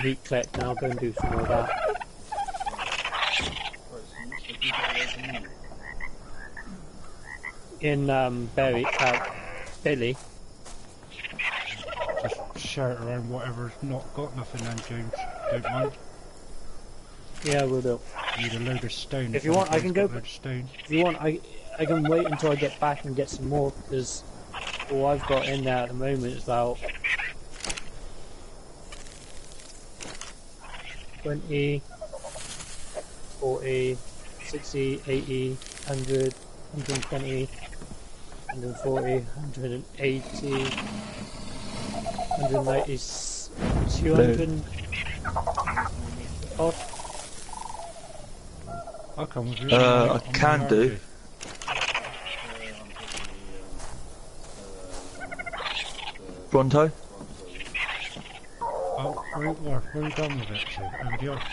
meat collect and I'll go and do some more of that. In Billy. Just shout around whatever's not got nothing then, James. Don't mind. Yeah, we'll do. Need a load of stone. If you want, I can go. Stone. If you want, I can wait until I get back and get some more, because all I've got in there at the moment is about 20, 40, 60, 80, 100, 120, 140, 180, 190, 200 odd. I'll come with you. I can do. Bronto? Oh, where are you done with it? Everybody else?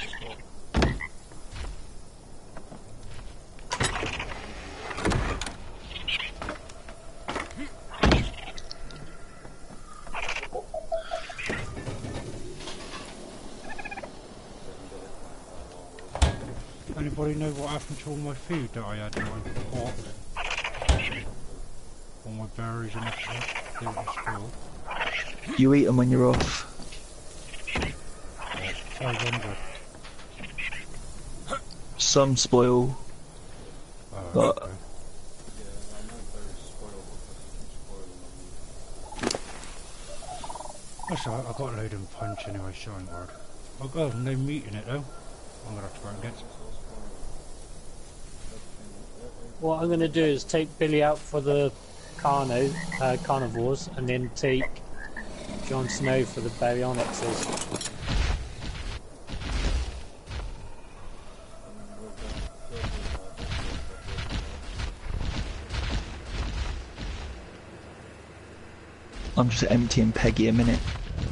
Anybody know what happened to all my food that I had in my pot? All my berries and everything? They were spoiled. You eat them when you're off. 500. Some spoil, but Okay. That's alright, I got a load in punch anyway, so I'm worried. Oh god, no meat in it though. I'm gonna have to go and get some. What I'm going to do is take Billy out for the carnivores, and then take Jon Snow for the baryonyxes. I'm just emptying Peggy a minute.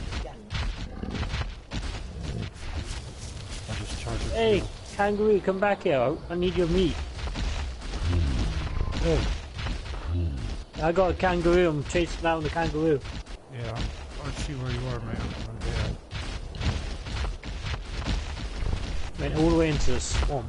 I just charge it. Hey, kangaroo, come back here. I need your meat. Oh, I got a kangaroo. I'm chasing down the kangaroo. yeah, I see where you are, mate. I'm Went all the way into the swamp.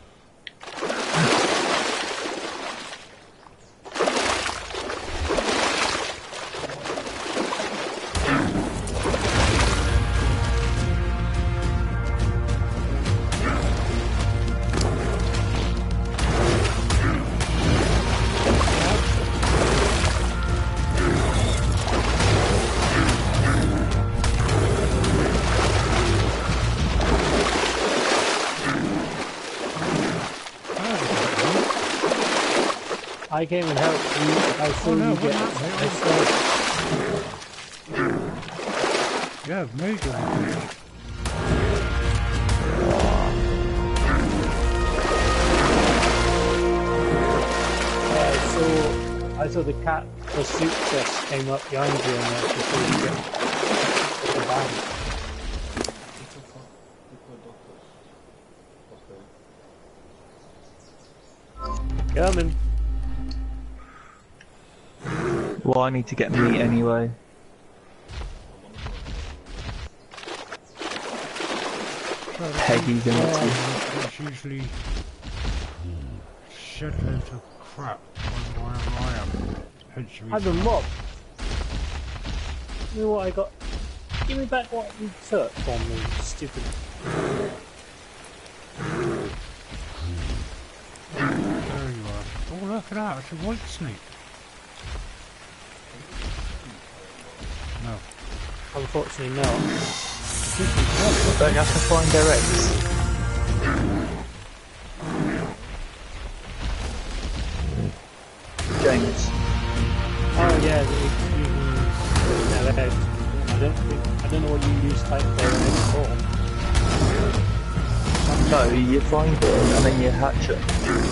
I came and helped you. I saw you get. Yeah, major. I saw the cat, the soup chest came up behind you, and before you get the bag. Coming. Well, I need to get meat anyway. Peggy's empty. It's usually shed loads of crap wherever I am. Hence the I have a reason. mob. You know what I got? Give me back what you took from me, stupid. There you are. Oh, look at that, it's a white snake. No. Unfortunately not. Don't you have to find their eggs? James. Oh yeah, you can eggs. I don't know what you use type their eggs for. No, you find them and then you hatch it.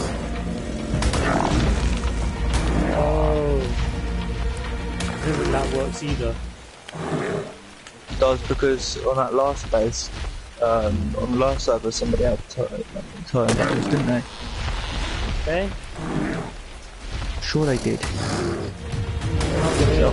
Oh. I don't think that works either. It does, because on that last base, on the last server, somebody had turned those, didn't they? Okay? Sure they did. Yeah.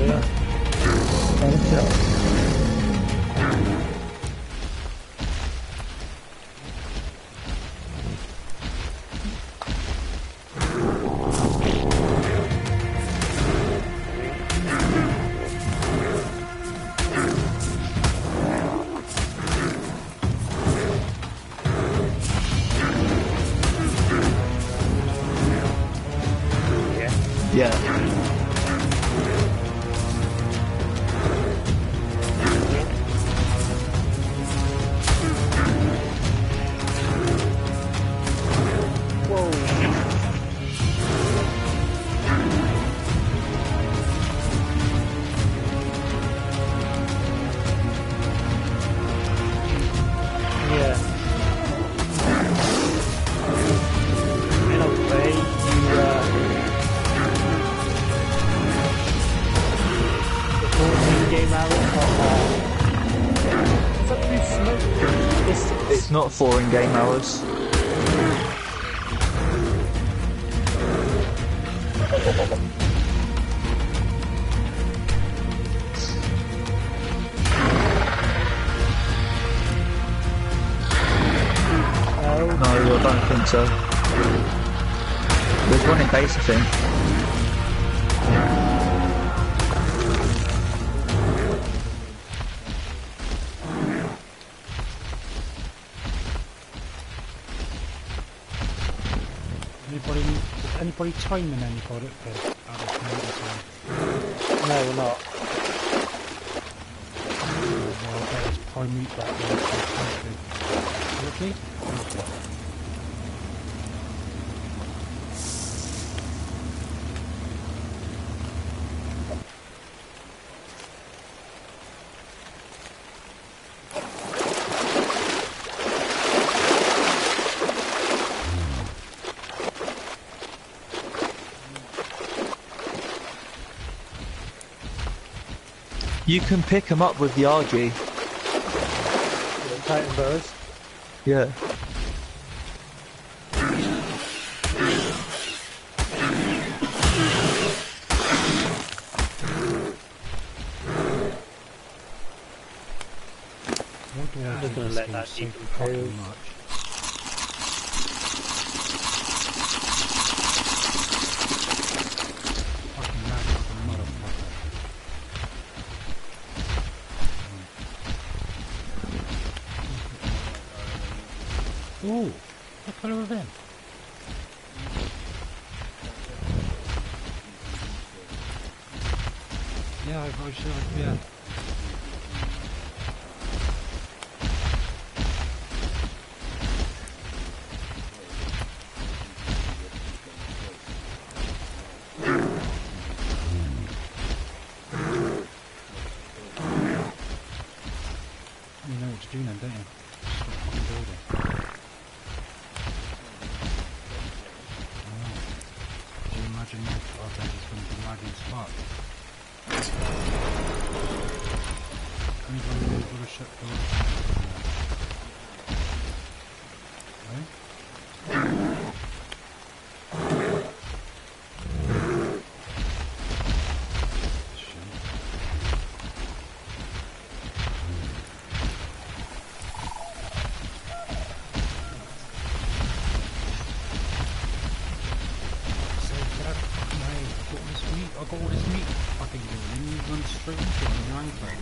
Yeah. Yeah. In a way, the 14 game hours is that too smoke distance? It's not 4 in-game hours. No, I don't think so. There's one in base, I think. Anybody timing anybody at this moment in time? No, we're not. Well, I'll get this pie meat back there. Okay? You can pick them up with the RG. Titan bows. Yeah. I'm just gonna let that decompose. Ooh, what colour are them? Yeah, I should, yeah. You know what to do then, don't you? Stop fucking building. Do you imagine that? I bet it's going to be lagging spot. Anybody know what a shut door? I got all this meat fucking doing, and you run straight into it on your ankle.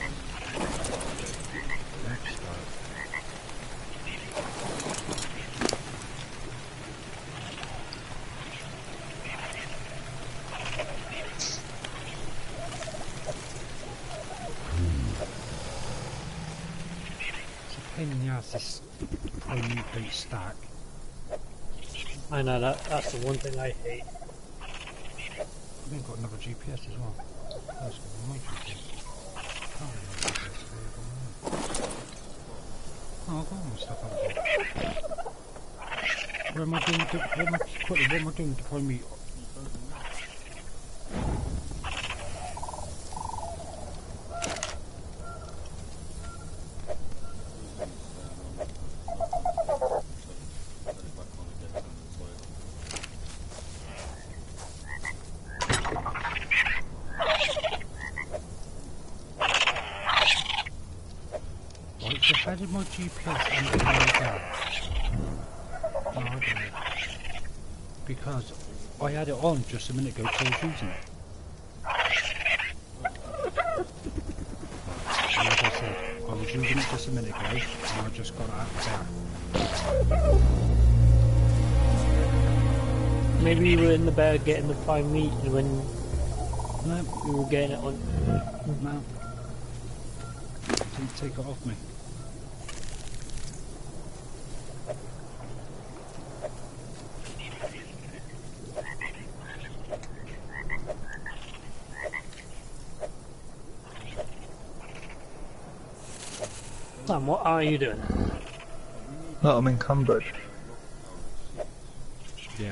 Next time. It's a pain in the ass, this prime meat plate stack. I know that's the one thing I hate. I've even got another GPS as well. That's got my GPS. Can't remember what GPS oh, I've got all my stuff out there. What am I doing to, what am I doing to find me? How did my GPS end up like that? No, I don't know. Because I had it on just a minute ago because I was using it. And like I said, I was using it just a minute ago and I just got it out of there. Maybe you were in the bed getting the prime meat and when No, you were getting it on. no. Didn't take it off me. Sam, what are you doing? No, I'm encumbered. Yeah.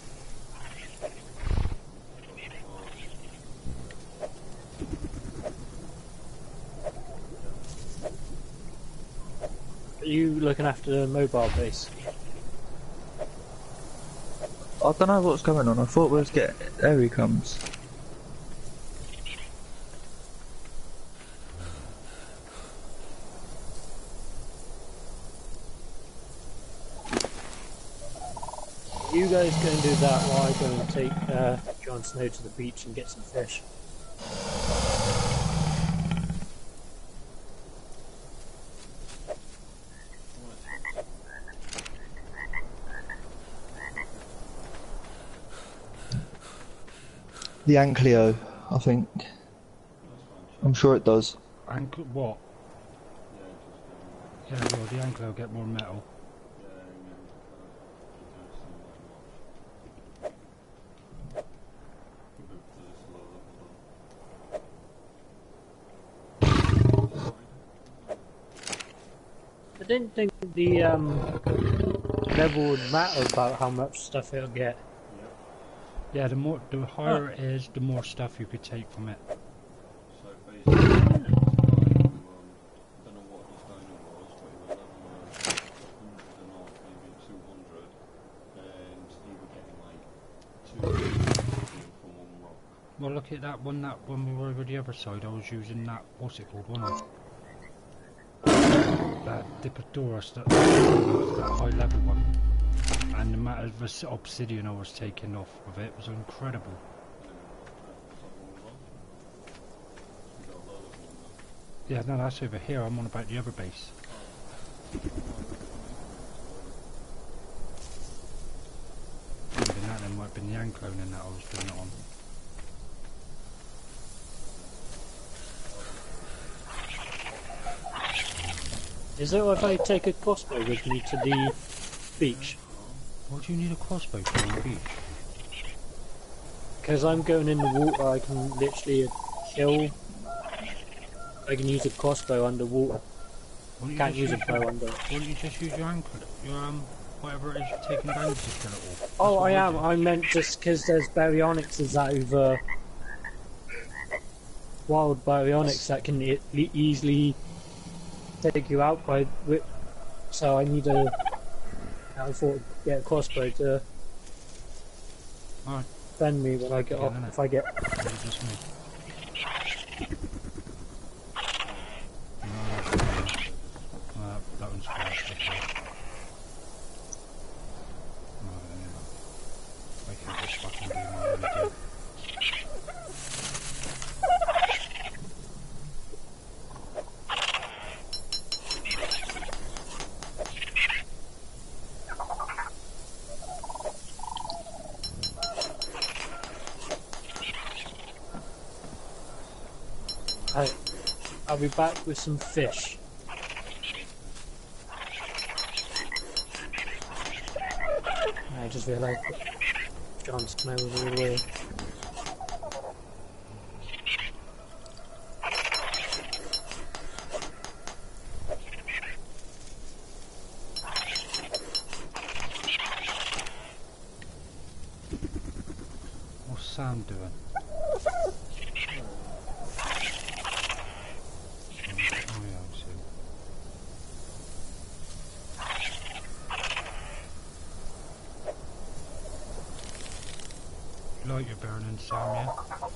Are you looking after the mobile base? I don't know what's going on. I thought we was getting. There he comes. You guys go and do that while I go and take Jon Snow to the beach and get some fish. The Ankleo, I think. I'm sure it does. Ankle what? Yeah, well, the ankle will get more metal. I didn't think the level would matter about how much stuff it'll get. Yeah, the higher it is, the more stuff you could take from it. So basically, I don't know what his donor was, but he was level 100 and off, maybe 200, and he was getting like 2 from one rock. Well, look at that one. That when we were over the other side, I was using that. What's it called? Wasn't I? That Diplodorus, that high level one. And the amount of obsidian I was taking off of it was incredible. Yeah, no, that's over here. I'm on about the other base. Even that then might have been the Anclone that I was doing it on. Is it if I take a crossbow with me to the beach? What do you need a crossbow for on the beach? Because I'm going in the water, I can literally kill. I can use a crossbow underwater. Can't use a bow under. Why don't you just use your ankle, whatever it is you're taking down to kill it all? That's Oh, what I am. did. I meant just because there's baryonyx is over. Wild baryonyx that can easily take you out by whip. So I need a. I thought I'd get a crossbow to Alright, defend me when I get off. If I get. it's just me. No, that one's quiet. Okay. I can't just fucking do my own again. I'll be back with some fish. I just realised that Jon Snow was all the way. What's Sam doing? Oh yeah, I see. You like your burning, Sam, yeah?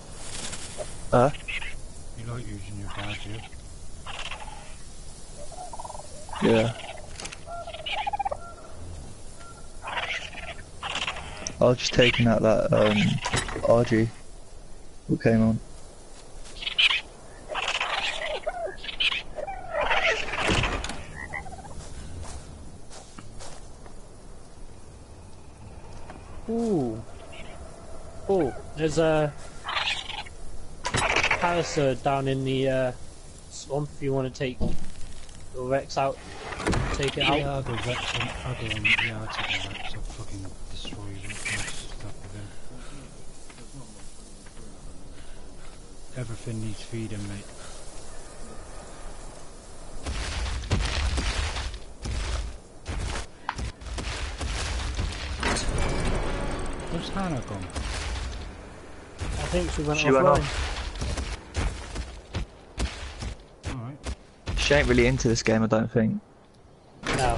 You like using your badge, yeah? Yeah. I was just taking out that RG. What came on? Ooh, Oh, there's a Palliser down in the swamp if you want to take the Rex out. Take it out. Yeah, the Rex and other one. Yeah, I'll take the Rex. I'll fucking destroy stuff with him. Everything needs feeding, mate. Where's Hannah gone? I think she went She went offline. Alright. She ain't really into this game, I don't think. No.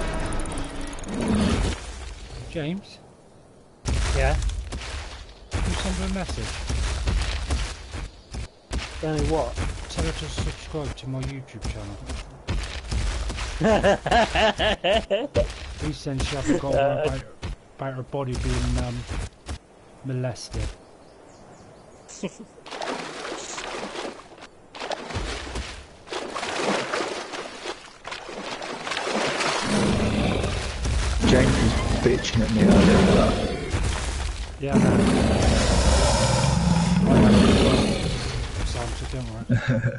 James, Yeah. can you send her a message? Only what? Tell her to subscribe to my YouTube channel. Please then she haven't got one about her body being molested. James was bitching at me earlier for that. Yeah, man. Sam, so don't worry.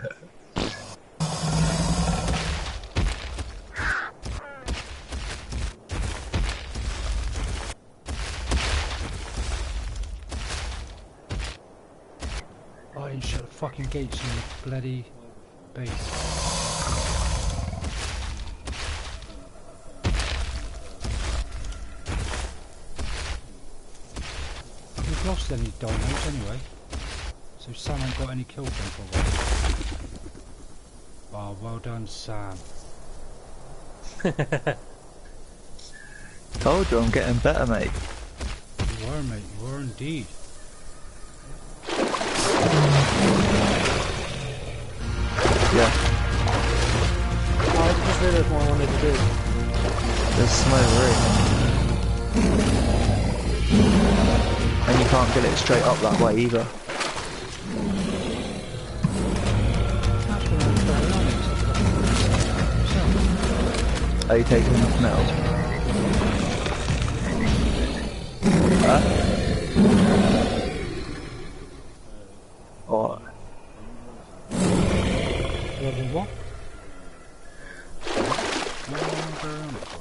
Oh, you shut the fucking gates in the bloody base. We've lost any dinos anyway, so Sam ain't got any kills done for a while. Oh, well done, Sam. Told you I'm getting better, mate. You were, mate, you were indeed. Yeah, Oh, I just realised what I wanted to do. there's no room. And you can't get it straight up that way either. That's what I'm trying to Are you taking enough metal? Huh? Or What? What am I very on it for?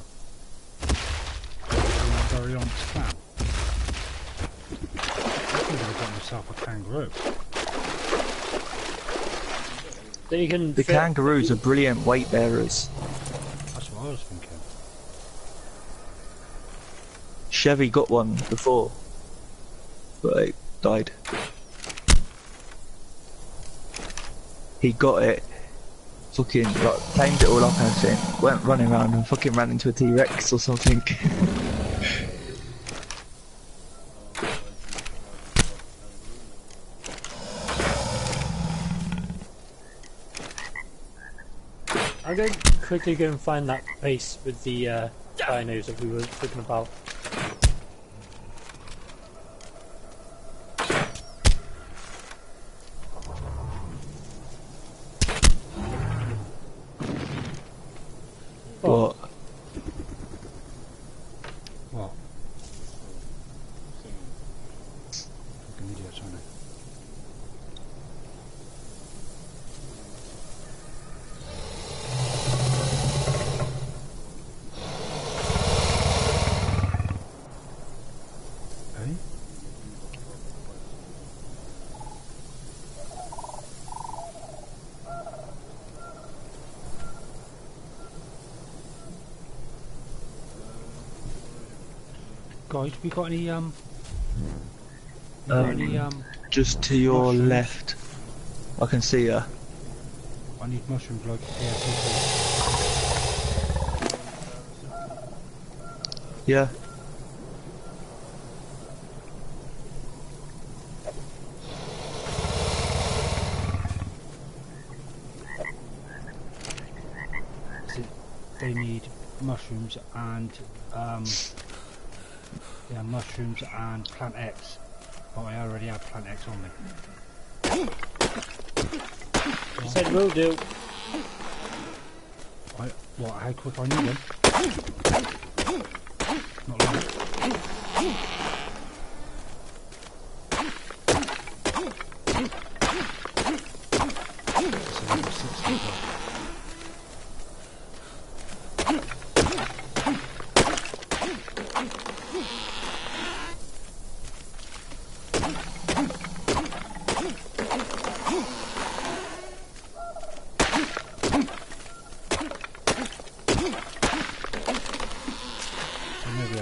I'm very on its plan. I think I've got myself a kangaroo. That you can the fit- kangaroos are brilliant weight bearers. That's what I was thinking. Chevy got one before, but it died. He got it, fucking like tamed it all up and everything, went running around and fucking ran into a T-Rex or something. I'm going to quickly go and find that base with the dinos that we were talking about. But What? Fucking idiots, aren't they? Hey? Guys, we got any just to your mushrooms? left, I can see her. I need mushrooms like ASAP. Yeah. They need mushrooms and yeah, mushrooms and plant X. But I already have plant X on me. You said will do. How quick I need them? Not long.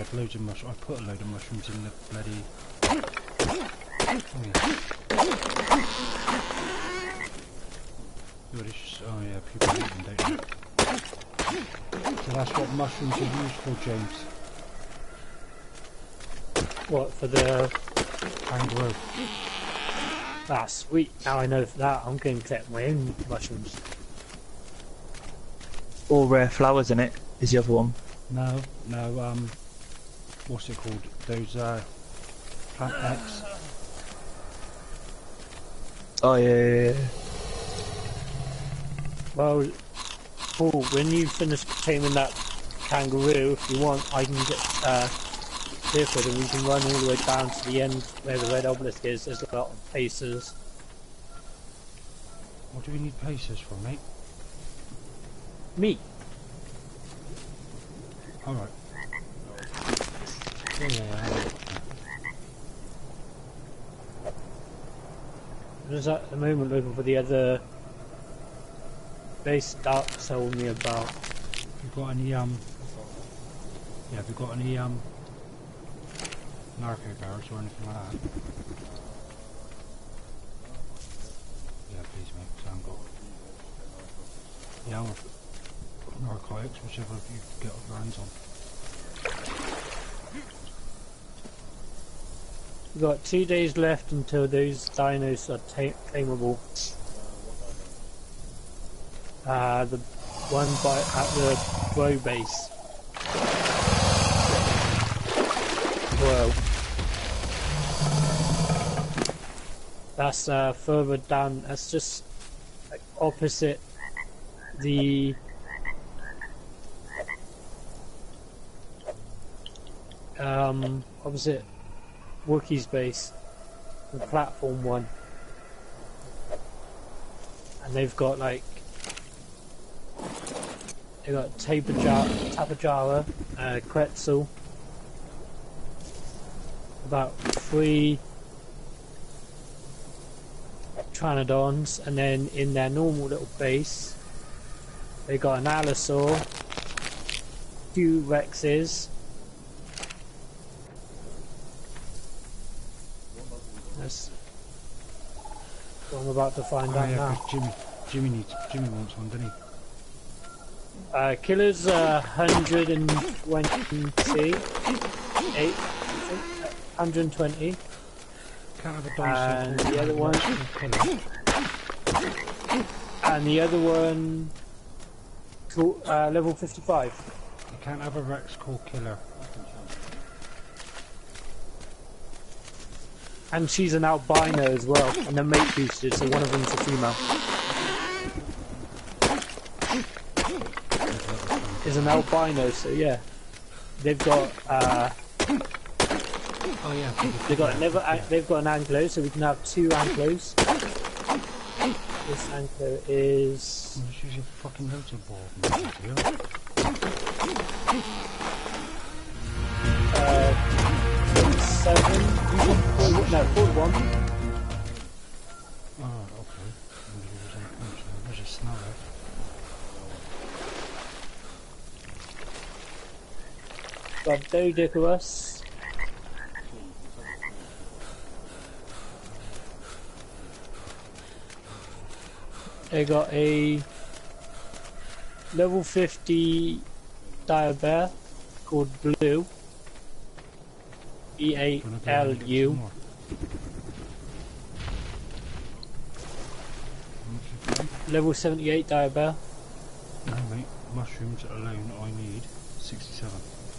had loads of mushrooms. I put a load of mushrooms in the bloody... Oh yeah. Oh yeah, people eat them, don't they? So that's what mushrooms are used for, James. What, for the... Kangaroo. Ah, sweet. Now I know for that. I'm going to collect my own mushrooms. All rare flowers in it is the other one. No, what's it called? Those, plant X. Oh yeah. Well, Paul, when you finish taming that kangaroo, if you want, I can get Clifford and we can run all the way down to the end where the red obelisk is. There's a lot of places. What do we need places for, mate? Meat. Alright. Yeah. I'm just at the moment looking for the other base Dark told me about. Have you got any, yeah, have you got any, narco barrels or anything like that? Yeah, please, mate, 'cause I haven't got... Yeah, I want narcotics, whichever you get your hands on. We've got 2 days left until those dinos are tameable. The one at the Bro base. Whoa. That's further down. That's just like opposite the opposite Wookiee's base, the platform one, and they've got like Tapajara, Quetzal, about 3 Pteranodons, and then in their normal little base they got an Allosaur, 2 Rexes. That's what I'm about to find out now. 'Cause Jimmy wants one, doesn't he? Killer's 120, 120. Can't have a And dinosaur. the other one, Killer. and the other one, level 55. You can't have a Rex called Killer. And she's an albino as well, and they're mate boosted, so one of them's a female. Is an albino, so yeah. They've got Oh yeah. they've got an Anglo, so we can have 2 Anglos. This Anglo is Just use your fucking rotor ball. 47, no, 41. Oh, okay. There's a snow there. Got Doedicurus. They got a level 50 Diabear called Blue. E-A-L-U. Level 78 Diabear. No mate, mushrooms alone I need 67.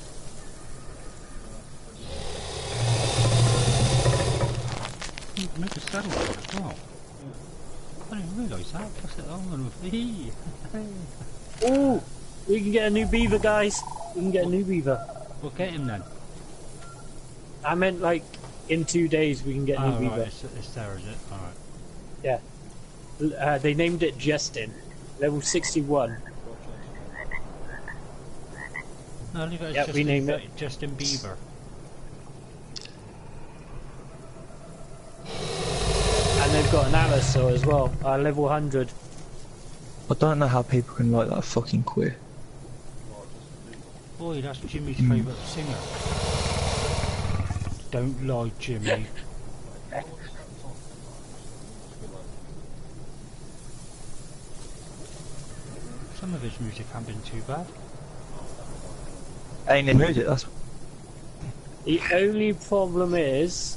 Make a saddle as well. I didn't realise that. What's it on with? Oh, we can get a new beaver, guys. We can get a new beaver. Well, get him then. I meant like in 2 days we can get a new beaver. Right, it's there, is it? Alright. Yeah. They named it Justin. Level 61. No, leave it Yep, as we named it. Justin Bieber. And they've got an Allosaur as well, level 100. I don't know how people can like that fucking queer. Boy, that's Jimmy's favourite singer. Don't lie, Jimmy. Some of his music hasn't been too bad. Ain't in music, that's... The only problem is,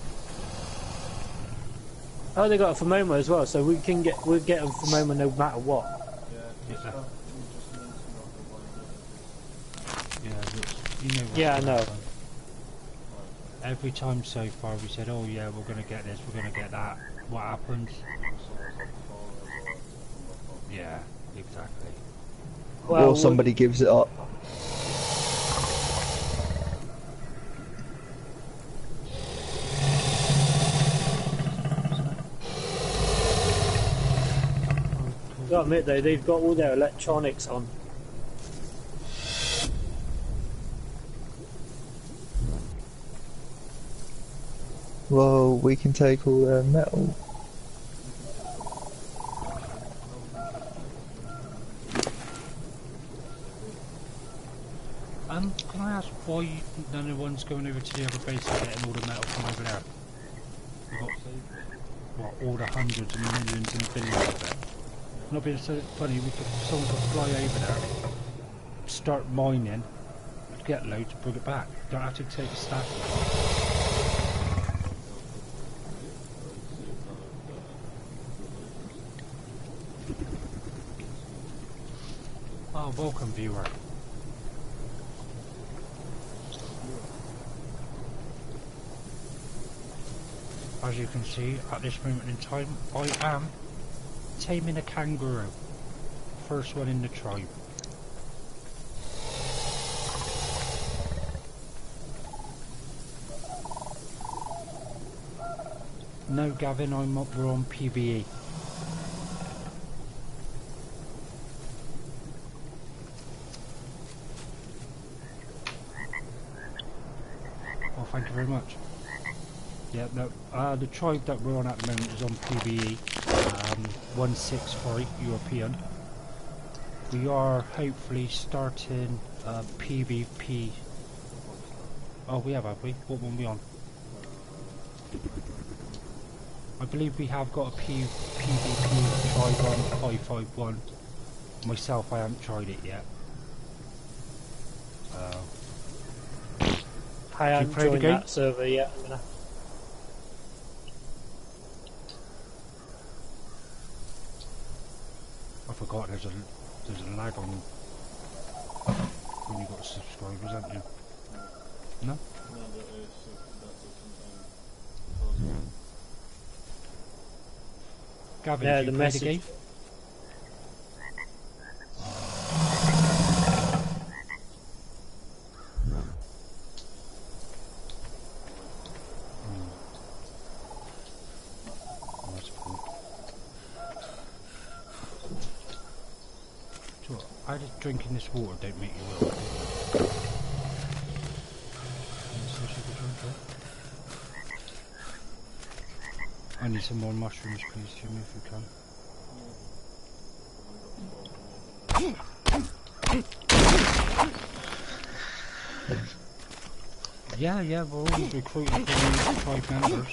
oh, they got a Fomoma as well, so we'll get a Fomoma no matter what. Yeah. Yeah, you know what Yeah, I know. Every time so far we said, oh yeah, we're going to get this, we're going to get that. What happens? Yeah, exactly. Well, or somebody gives it up. Gotta admit though, they've got all their electronics on. Well, we can take all their metal. Can I ask why none of one's going over to the other base and getting all the metal from over there? We've got, what, all the hundreds and millions and billions of it. Not being so funny, someone could fly over there, start mining, get loads, bring it back. Don't have to take a staff. Oh, welcome, viewer. As you can see, at this moment in time, I am taming a kangaroo. First one in the tribe. No, Gavin, we're on PvE. Well, thank you very much. Yeah, no, the tribe that we're on at the moment is on PvE, 165 European. We are hopefully starting PvP. Oh, we have we? What one are we on? I believe we have got a PvP tribe on 551. Myself, I haven't tried it yet. I haven't play the joined game? that server yet. I'm gonna... I forgot there's a lag on when you got subscribers, haven't you? No? Gavin, Yeah, do you the play message. the game? Oh, that's cool. So, I just drinking this water don't make you ill. I need some more mushrooms, please, Jimmy, if you can. Yeah, we're always recruiting for new tribe members.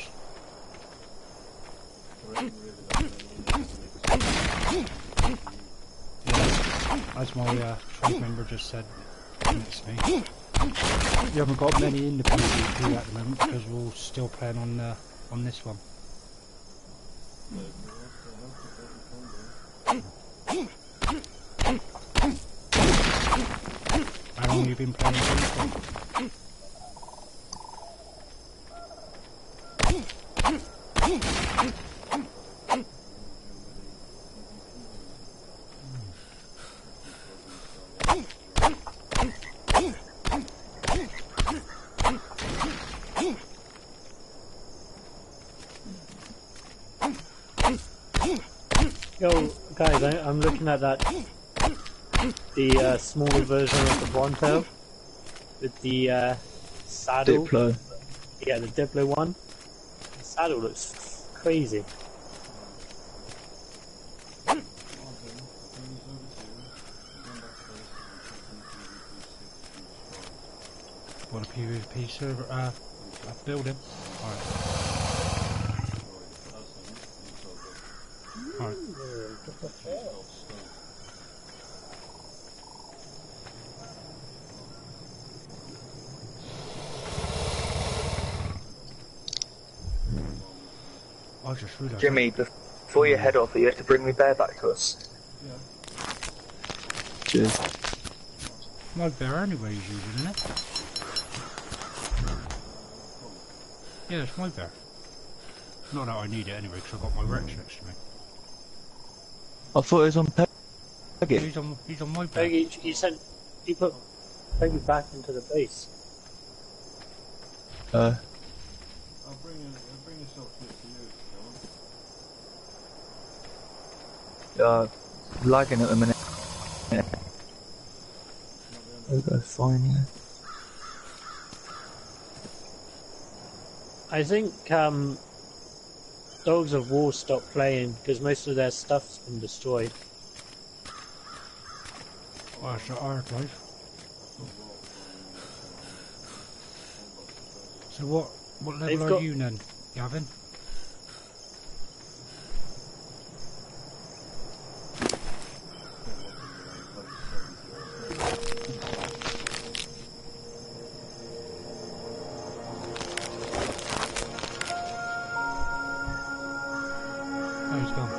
Yeah, as my tribe member just said next to me. We haven't got many in the PvP at the moment because we're all still playing on this one. How long have you been playing FIFA? Yo, guys, I'm looking at that. The smaller version of the Bronto with the saddle. Diplo. Yeah, the Diplo one. The saddle looks crazy. Want a PvP server? Building. Alright. Alright. I just realised. Jimmy, before you head off, you have to bring me bear back to us. Cheers. My bear anyway is using, isn't it? Yeah, it's my bear. Not that I need it anyway, because I've got my Rex next to me. I thought it was on Peggy. He's on my bear. Peggy, he put Peggy back into the base. I'll bring yourself to you, John. Lagging at the minute. I'll go fine, yeah. I think Dogs of War stopped playing because most of their stuff's been destroyed. Oh, that's not our life. So what They've level are got- you then, Gavin? Oh, he's gone.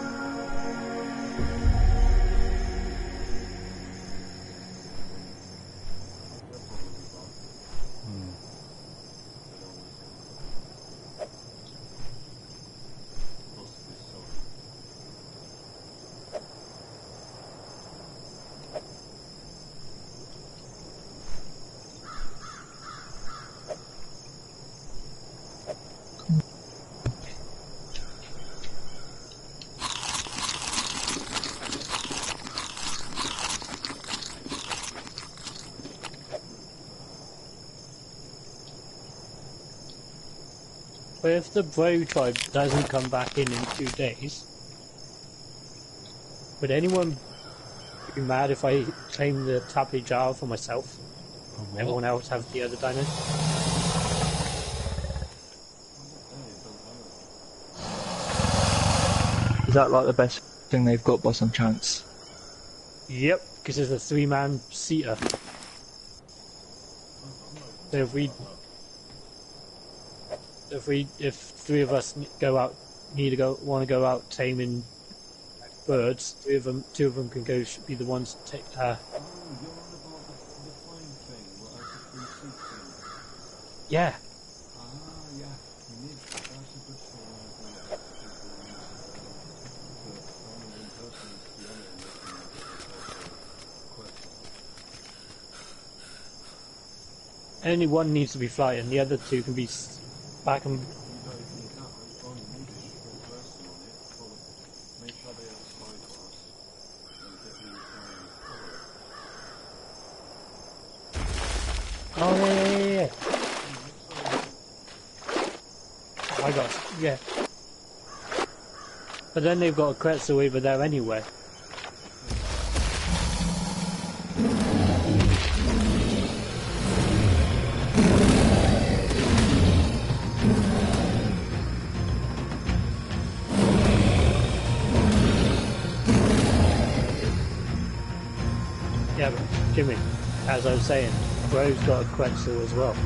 But if the Bro tribe doesn't come back in 2 days, would anyone be mad if I claim the Tappy Jar for myself? Everyone else have the other dinos? Is that like the best thing they've got by some chance? Yep, because it's a 3-man seater. So if 3 of us want to go out taming birds, 2 of them can go. Should be the ones to take. Oh, you're on about the flying thing, what else the 360 thing? Yeah, Ah, yeah, you need, that's a good thing that people use, but only one person needs to be on it and they can get themselves a quest. only one needs to be flying. The other 2 can be back and. You don't need that, all you need is just one person on it, follow, make sure they have a spyglass, and get the flying, follow it. Oh yeah. I got yeah. But then they've got a Quetzal over there anyway. Yeah, but Jimmy, as I was saying, Bro's got a Quetzal as well.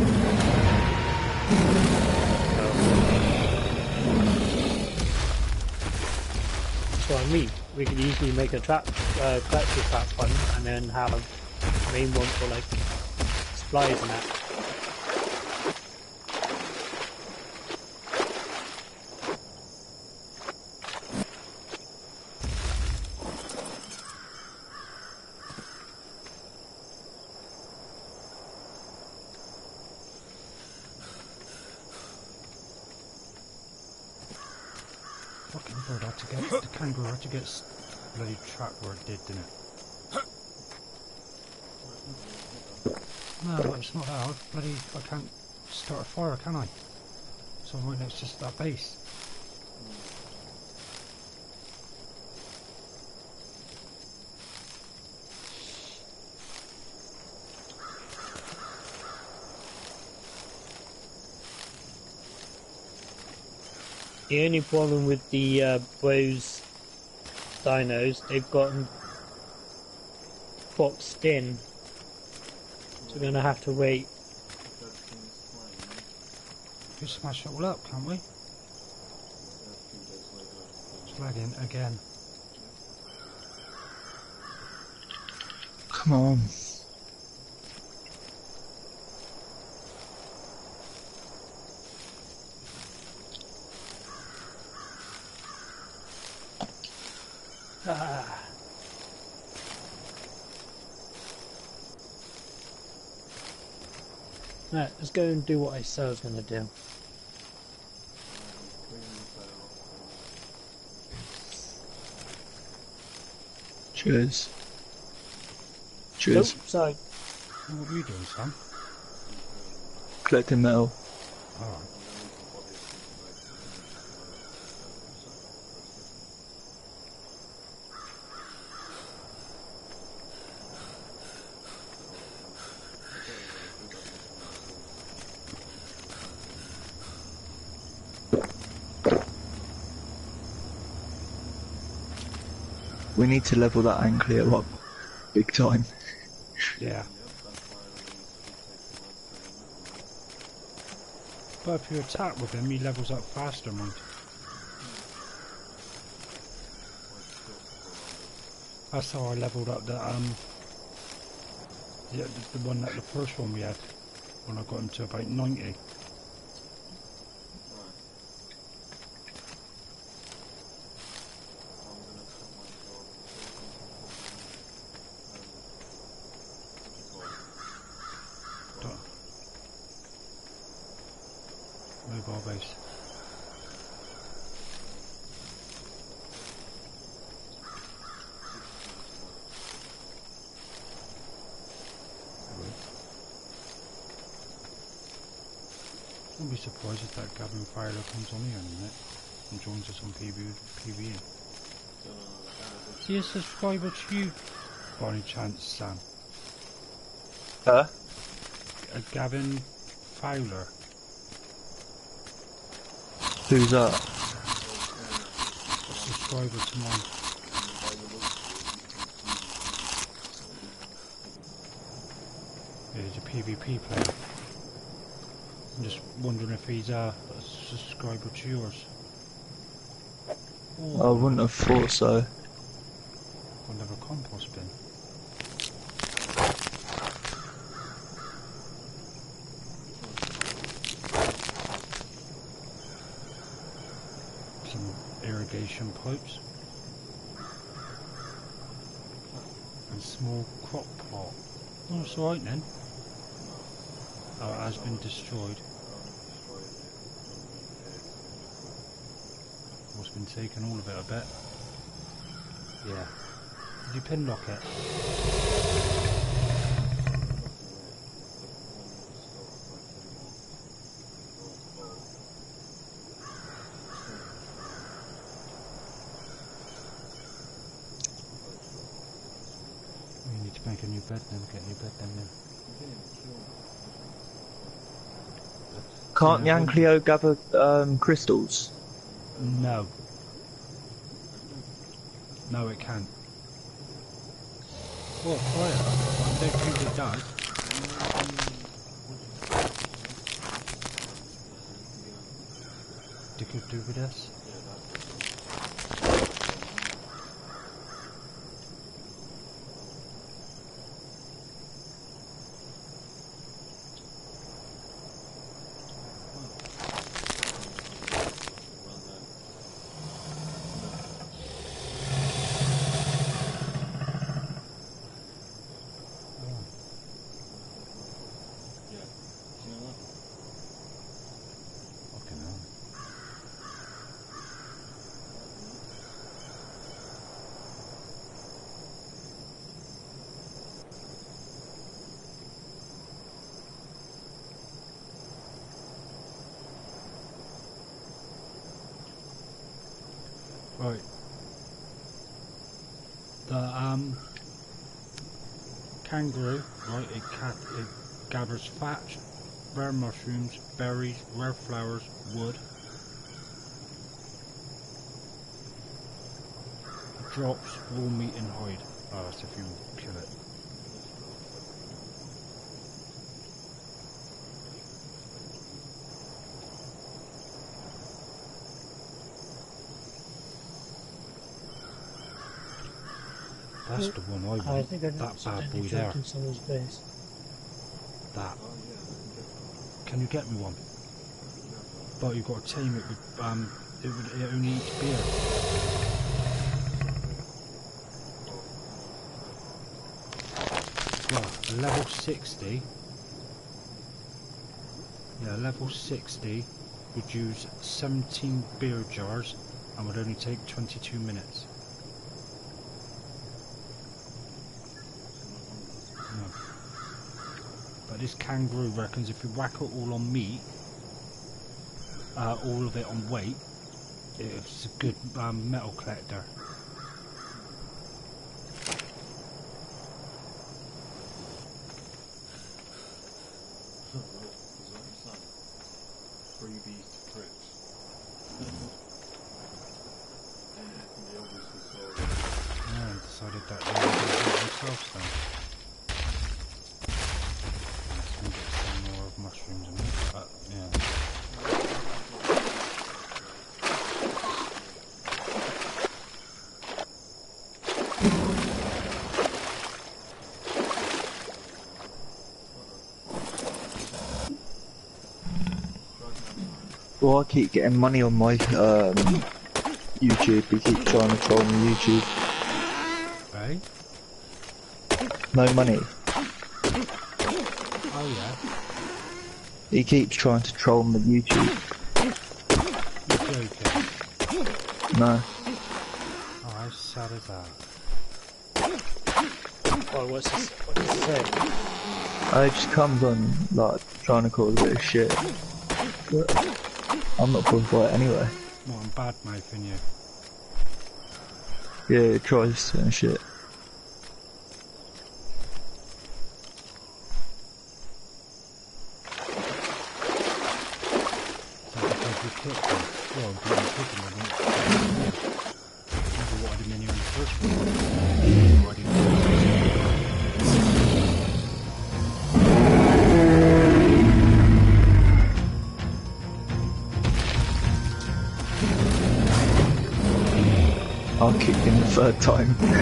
So I mean, we could easily make a Quetzal trap one and then have a main one for like supplies and that. Fucking bird had to get the kangaroo had to get bloody trap where it did, didn't it? No, but it's not that. I can't start a fire, can I? So I'm right next to that base. The only problem with the Bose dinos, they've gotten boxed in, so we're gonna have to wait. If everything's fine, We smash it all up, can't we? everything goes like It's lagging again. Come on. Ah. Right, let's go and do what I said I was gonna do. Cheers. Nope, Cheers. sorry. What are you doing, Sam? Collecting metal. Alright. We need to level that Anclio up big time. Yeah. But if you attack with him, he levels up faster, mind. That's how I leveled up the yeah, the one that the first one we had when I got him to about 90. Mobile base. Wouldn't be surprised if that Gavin Fowler comes on here in a minute and joins us on PvE. Is he a subscriber to you by any chance, Sam? Huh? Gavin Fowler. Who's that? A subscriber to mine. Yeah, he's a PvP player. I'm just wondering if he's a subscriber to yours. I wouldn't have thought so. I'll have a compost bin. Some irrigation pipes. And small crop plot. Oh, it's alright then. Oh, it has been destroyed. What's been taken, all of it, I bet. Yeah. Did you pin lock it? We need to make a new bed then, get a new bed then, yeah. Can't the Yeah, Anclio gather crystals? No. No, it can't. Well, try it. I don't think it does. They could do with us. Fucking hell. Right. The kangaroo, right? It gathers fat, rare mushrooms, berries, rare flowers, wood. drops raw meat and hide. Oh, that's if you kill it. That's the one I want. I think I that noticed bad any boy drop there. in someone's base. That. Oh yeah, I can get that. Can you get me one? But you've got to tame it with it only eats beer. Well, a level 60. Yeah, level 60 would use 17 beer jars and would only take 22 minutes. No. But this kangaroo reckons if you whack it all on meat, all of it on weight, it's a good metal collector. Is what you're saying? Freebies to pricks. They obviously saw it. Yeah, and decided that they were going to do it themselves then. Let's go get some more mushrooms and meat, but yeah. Well, I keep getting money on my YouTube. He keeps trying to troll me YouTube. Hey? No money. Oh yeah? He keeps trying to troll me YouTube. You're joking. No. Oh, how sad is that? Oh, what's this? What does it say? It just comes on, like, trying to cause a bit of shit. But I'm not bothered by it anyway. Well, I'm bad mouthing you. Yeah, it tries and shit. Is that because we clicked them? Well, I'm doing clicking them. Never wanted him in here in the first one. Why didn't I kicked him the third time. Ooh,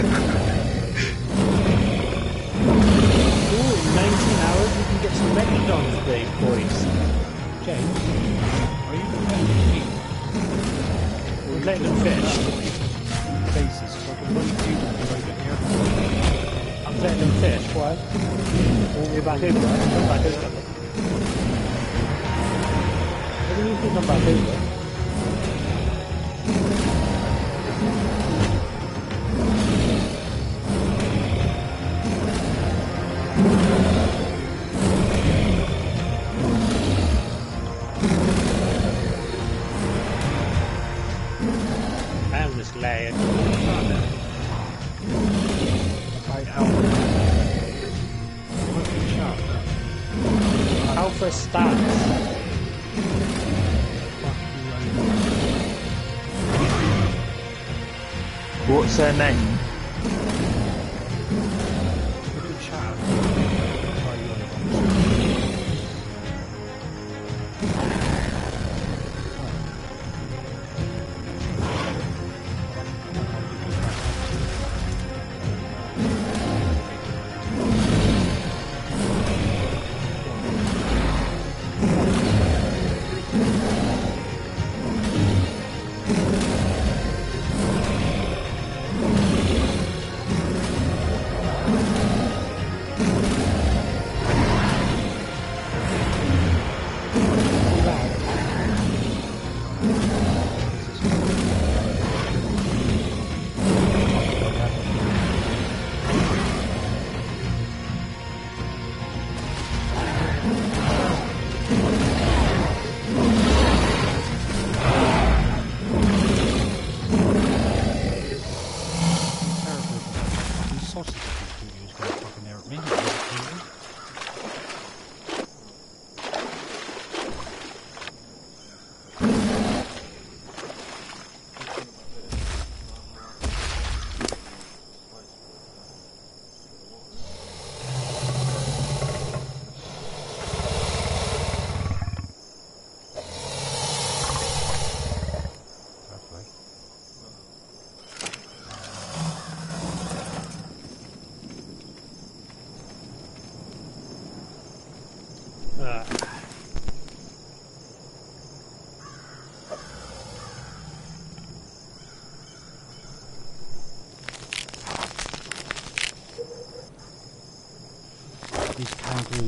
in 19 hours we can get some Megalodon today, boys. James, are you letting them eat We're letting them fish. bases so I can run through them over here? I'm letting them fish, why? We're back over, right? Come back over. What do you think I'm back over? I'm just glad. Right, Alpha. What's the chat? Alpha stats. What's their name? Look at chat.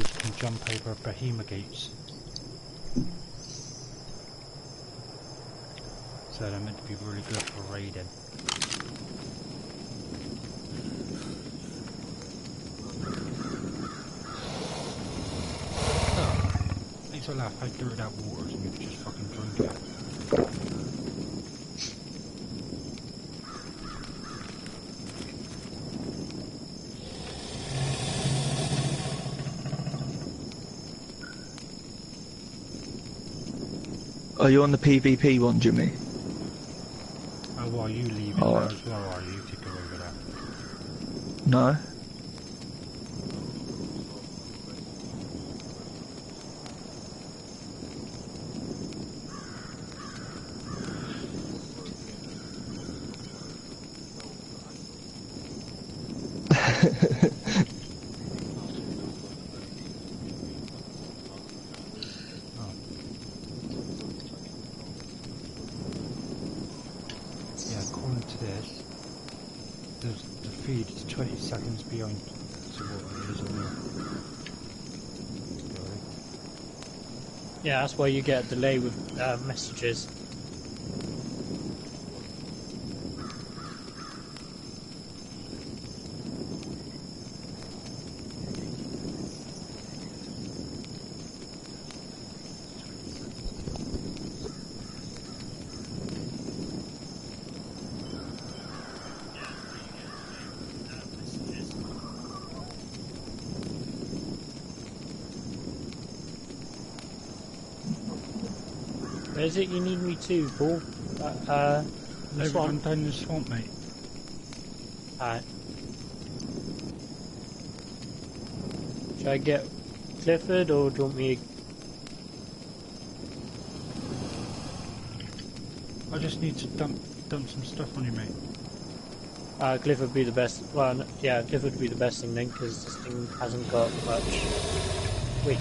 those can jump over behemoth gates. So they're meant to be really good for raiding. Makes a laugh how dirty that water is and you just fucking drink it. Are you on the PvP one, Jimmy? Oh, well, you leaving Oh. there as well, are you, to go over there? No? Yeah, according to this, the feed is 20 seconds behind to what it is on there. Yeah, that's why you get a delay with messages. Where is it you need me to, Paul? This Everyone one? down the swamp, mate. Alright. Should I get Clifford or do you want me? I just need to dump some stuff on you, mate. Clifford would be the best. Well, yeah, Clifford would be the best thing then because this thing hasn't got much. Wait.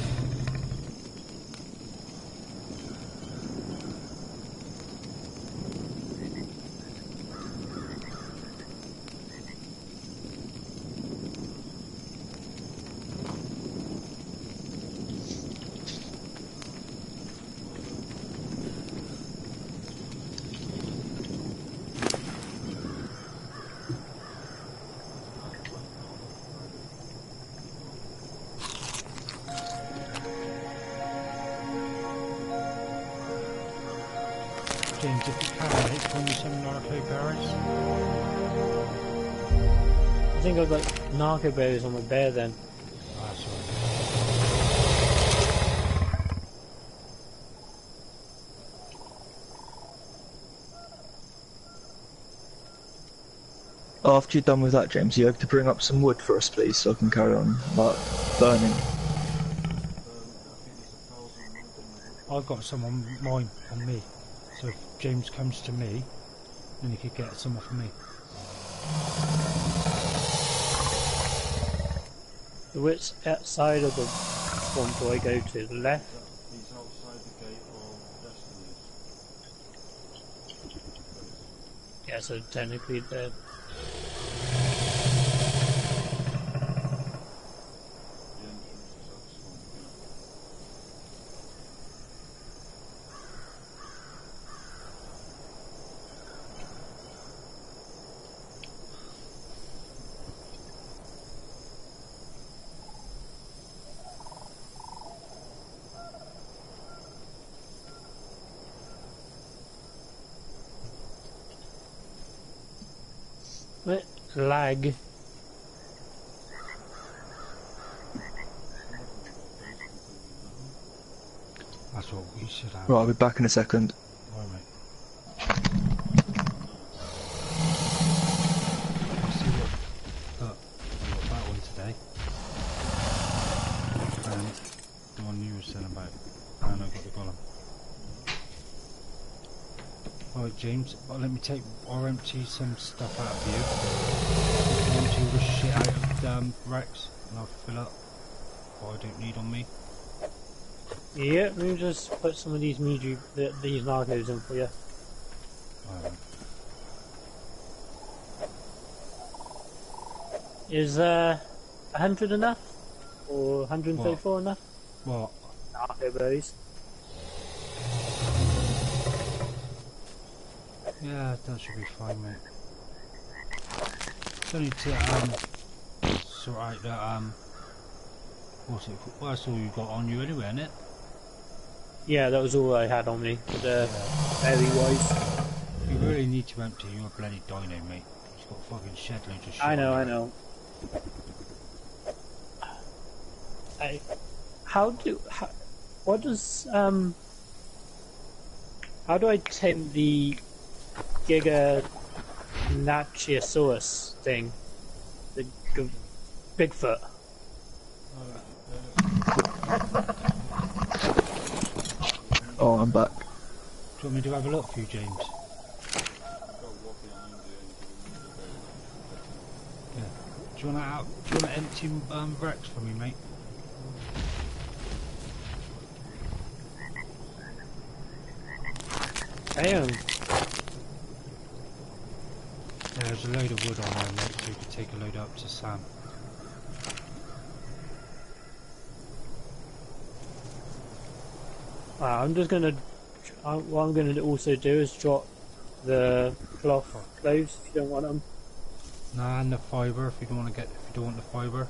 James, if you can, mate, bring me some narco berries. I think I've got narco berries on my bear then. Ah, sorry. After you're done with that, James, you have to bring up some wood for us, please, so I can carry on, like, burning. I've got some on mine, on me. So if James comes to me, then he could get some off of me. Which side of the swamp do I go to? The left? He's outside the gate of Destiny's. Yeah, so technically the. The entrance is out the swamp, What? Lag. That's what we should have. Right, I'll be back in a second. Right, mate. Let's see what. Look, I got that one today. And the one you were saying about. And I got the golem. Alright, James, let me take. I'll empty some stuff out of you. I'll empty all the shit out of Rex, and I'll fill up what I don't need on me. Yeah, let me just put some of these these narcos in for you. Alright. Is 100 enough? Or 134 enough? What? Nah, no worries. Yeah, that should be fine, mate. Just need to sort out that what's it called? Well, that's all you got on you anyway, isn't it? Yeah, that was all I had on me. The berry wise. You really need to empty your bloody dino, mate. It's got fucking shed loads of shit. I know, on I it. know. What does how do I tame the Giga Nachiosaurus thing? The Bigfoot. Oh, I'm back. Do you want me to have a look for you, James? Go walk behind you and Yeah. Do you want to empty Rex for me, mate? Damn. Yeah, there's a load of wood on there, mate, so you could take a load up to Sam. I'm just gonna. What I'm gonna also do is drop the cloth clothes if you don't want them. Nah, and the fibre if you don't want the fibre.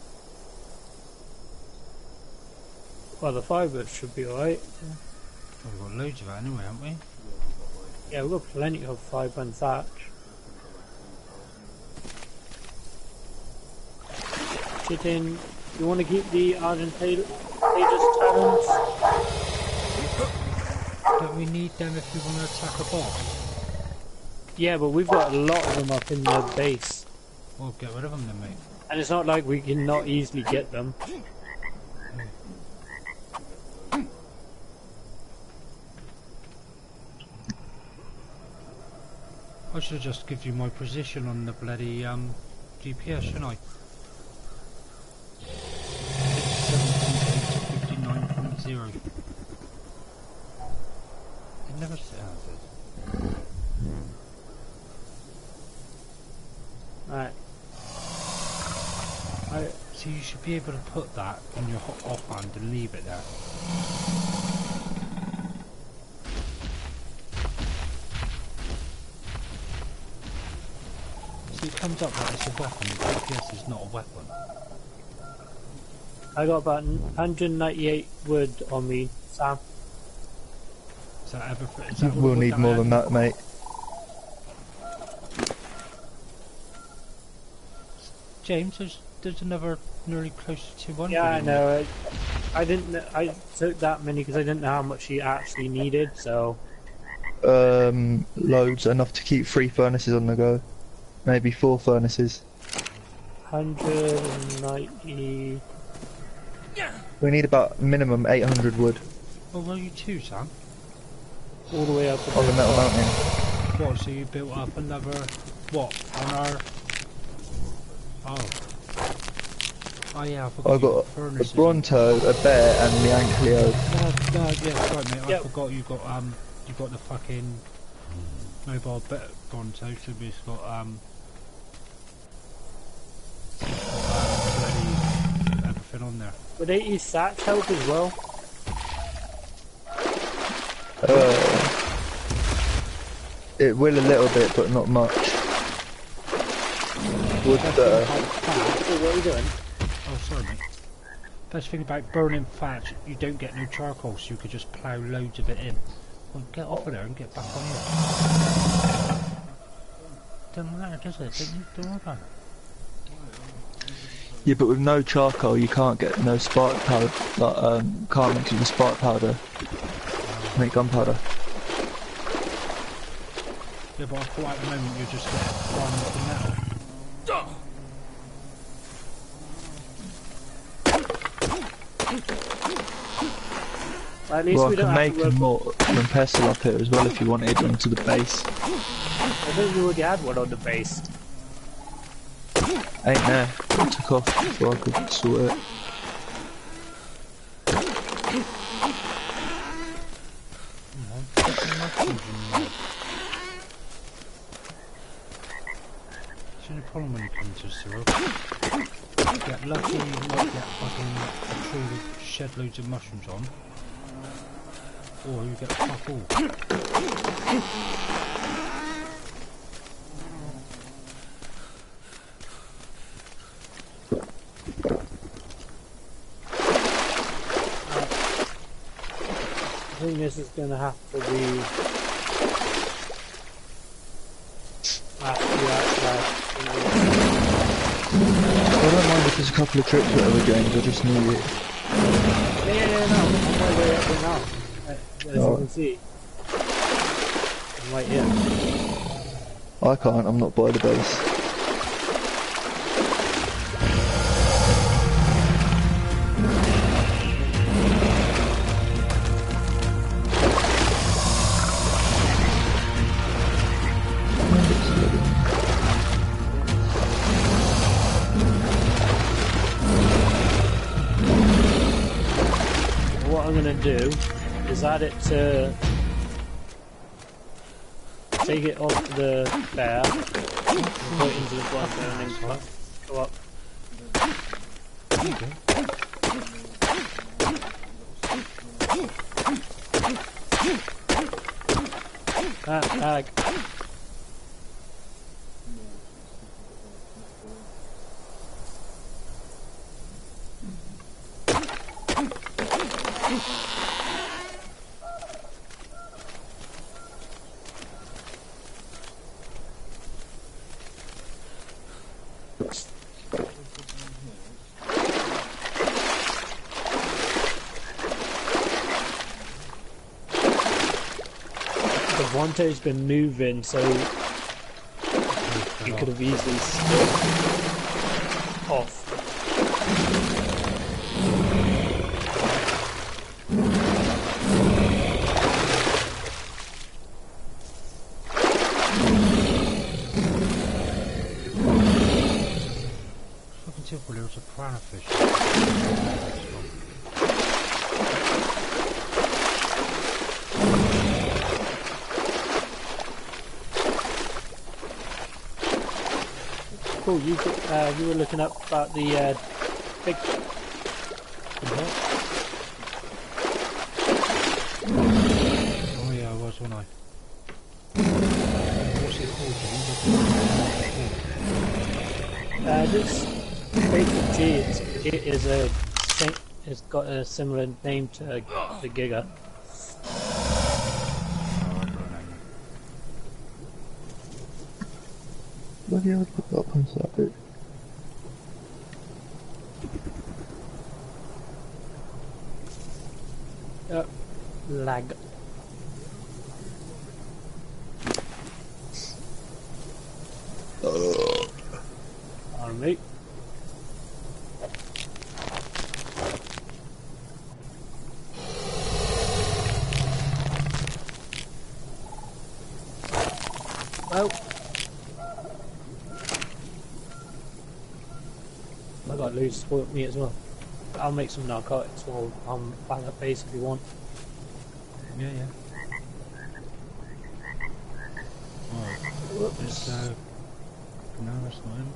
Well, the fibre should be alright. Well, we've got loads of that anyway, haven't we? Yeah, we've got plenty of fibre and thatch. Chitin, you want to keep the Argentailus talons? Don't we need them if we want to attack a boss? Yeah, but we've got a lot of them up in the base. Well, get rid of them then, mate. And it's not like we can not easily get them. I should just give you my position on the bloody GPS, shouldn't I? 57.8 to 59.0. It never says it. Right. So you should be able to put that in your offhand and leave it there. See, it comes up that it's a weapon. The GPS is not a weapon. I got about 198 wood on me, Sam. Is that ever? Is that We'll need more than that, mate. James, there's another nearly close to 200. Yeah, I in know. I didn't. I took that many because I didn't know how much he actually needed. So Loads, enough to keep 3 furnaces on the go. Maybe 4 furnaces. 190. We need about minimum 800 wood Well, were you too, Sam? All the way up on the metal mountain. What, so you built up another... What, on our... Oh. Oh yeah, I forgot I've you got a furnaces. Bronto, a bear, and the Ankylo. No, yeah, right, mate. I Yep. forgot you got the fucking mobile Bronto, so we've got bloody everything on there. Would 80 sats help as well? It will a little bit, but not much. Wood better. So what are you doing? Oh, sorry, mate. Best thing about burning thatch, you don't get no charcoal, so you could just plough loads of it in. Well, get off of there and get back on here. Doesn't matter, does it? Don't worry about it. Yeah, but with no charcoal, you can't get no spark powder. Can't mix it with spark powder. Make gunpowder. Yeah, but I thought at the moment you're just farming the metal. At least Well, we I don't can have make to work. more than pestle up here as well if you wanted onto the base. I think you already had one on the base. Ain't there. I took off before I could sort it. It's the only problem when you come to zero. get lucky, you might get fucking a tree with shed loads of mushrooms on. Or you get fuck all. I think this is going to have to be after I don't mind if there's a couple of trips or whatever games, I just need it. Yeah, no, I'm on my way up there now. As you can see. I'm right here. I can't, I'm not by the base. What I'm going to do is add it to... take it off the bear, and put it into the blender and then go up. Ag. The Vontae's been moving, so you could have easily skipped off. Fucking typical, there was a piranha fish. Cool, you were looking up about the big... Oh yeah, I was, wasn't I? What's it called, James? this basic G is a... it's got a similar name to the Giga. Bloody hell, put that up on that. Lag. Pardon me. Well, I got loose spoiled meat as well. I'll make some narcotics or bang up base if you want. Yeah, yeah. Alright, let's no, that's not him.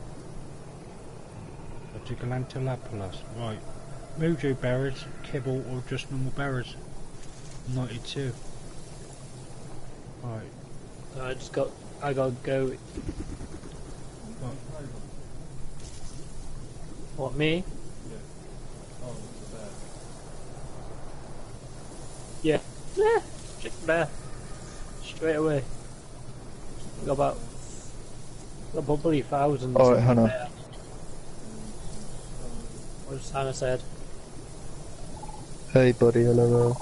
Agigalantolapalus. Right. Mojo berries, kibble, or just normal berries? 92. Right. I gotta go. What, me? Yeah. Check the bear. Straight away. Got probably thousands. Alright, Hannah. There. What Hannah said. Hey buddy, hello.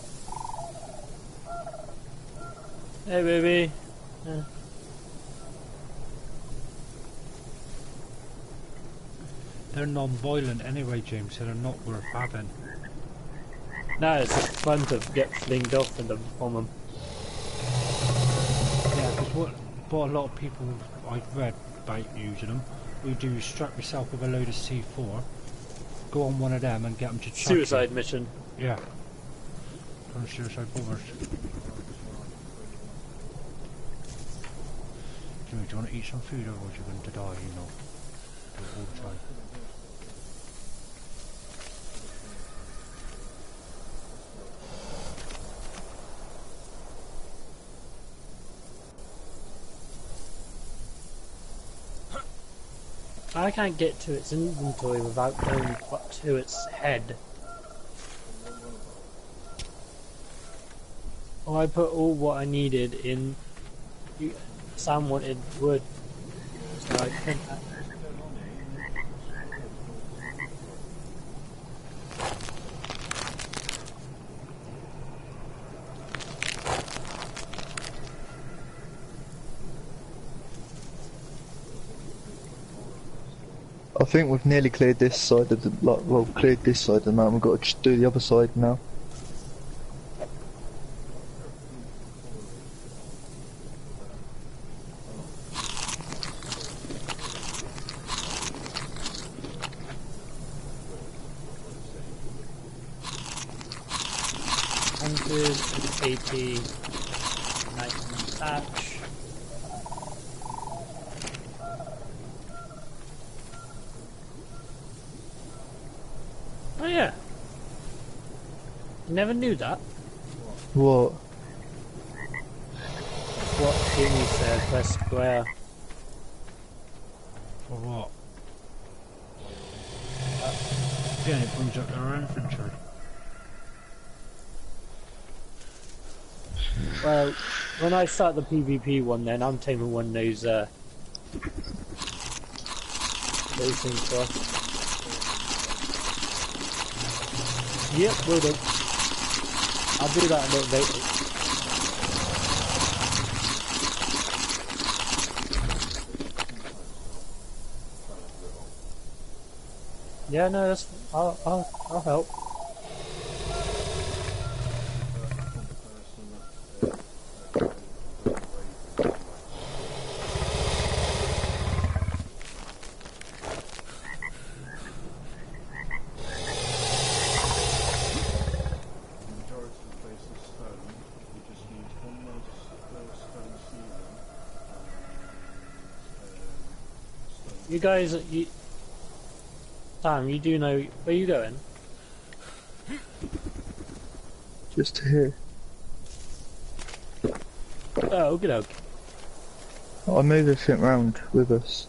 Hey baby. Yeah. They're non-violent anyway, James, so they're not worth having. No, it's just fun to get flinged off and on them. Yeah, because what a lot of people I've read about using them, we do is strap yourself with a load of C4, go on one of them and get them to chuck Suicide you. mission. Yeah. From suicide bombers. Jimmy, do you want to eat some food, otherwise you're going to die, you know. All the time. I can't get to its inventory without going to its head. Oh, I put all what I needed in. Sam wanted wood, so I couldn't. I think we've nearly cleared this side of the, well, cleared this side of the mountain. We've got to just do the other side now. AP, nice and thatch. Oh yeah. Never knew that. What? What Jimmy said, press square. For what? Yeah, it brings up their infantry. Well, when I start the PvP one then, I'm taking one of those things for us. Yep, will do. I'll do that a little later. Yeah, no, that's, I'll help. You guys, Sam, you do know where you going? Just here. Oh, good oak. I move everything round with us.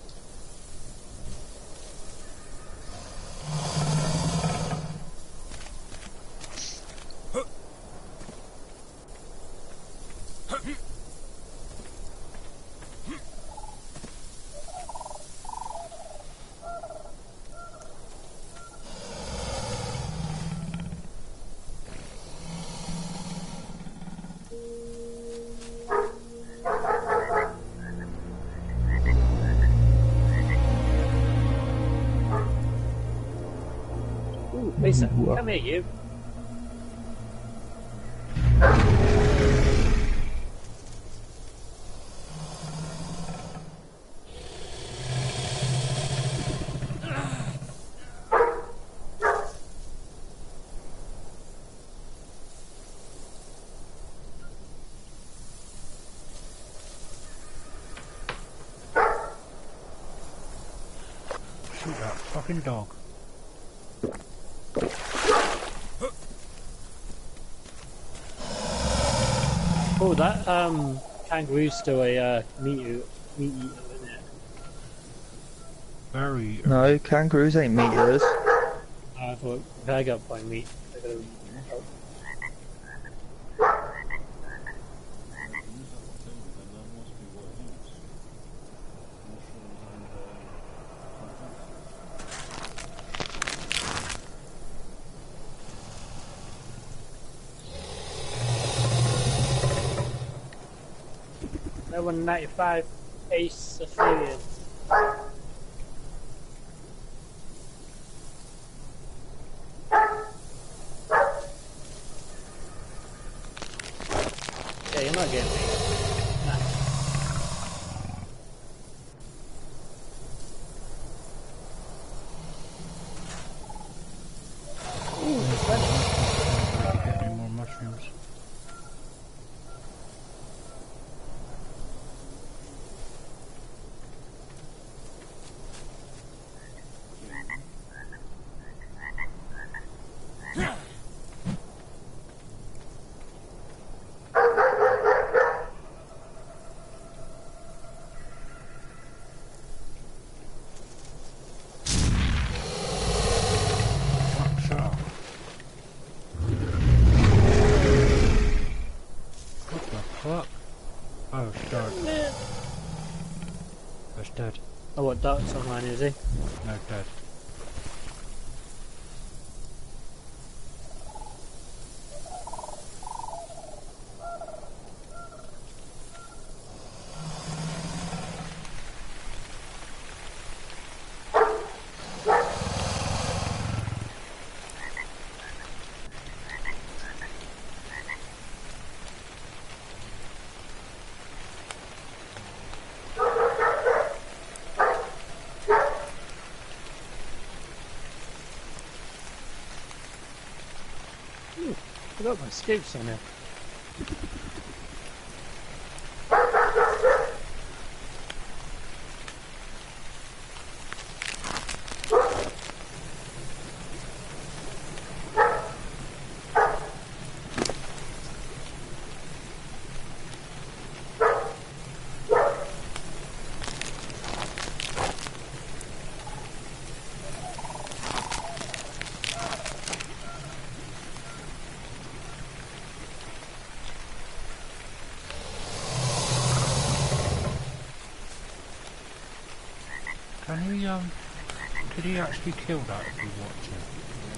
Lisa, come here, you. Shoot that fucking dog. Oh, that kangaroo's still a meat eater, isn't it? Very. No, kangaroos ain't meat eaters. I thought I got by meat. I gotta- Level 95 Ace Affiliate. Yeah, you're not getting me. Nah. Ooh, it's better. Get me more mushrooms. dead. Oh, what, Dark's online, is he? No, dead. I got my scoops on here. Could he actually kill that if we watch him?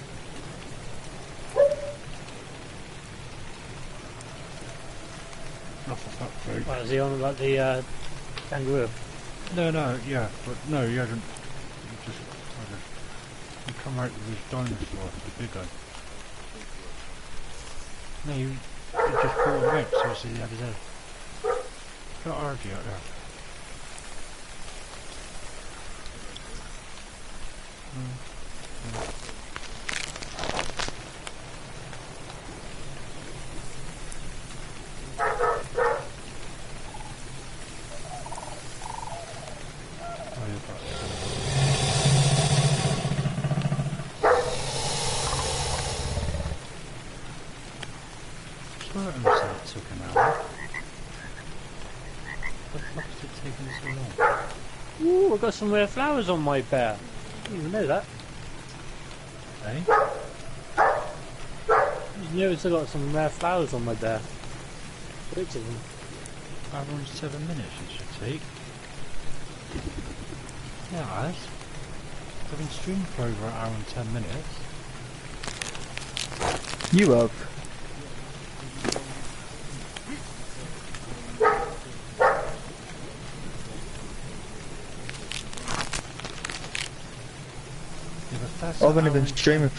Oh, for fuck's sake. What, is he on about the kangaroo? No, yeah, but no, he hasn't. He come out with his dinosaur, the big one. No, he just pulled him out, so he had his head. Got Argy out there. Took him out. What the fuck is it taking so long? Ooh, I've got some rare flowers on my bear. Didn't even know that. Eh? Did you notice I got some rare flowers on my bear? Loads of them. Around 7 minutes it should take. Yeah, it has. I've been streaming for over an hour and 10 minutes. You have. Yeah, but that's I've an only hour been and streaming.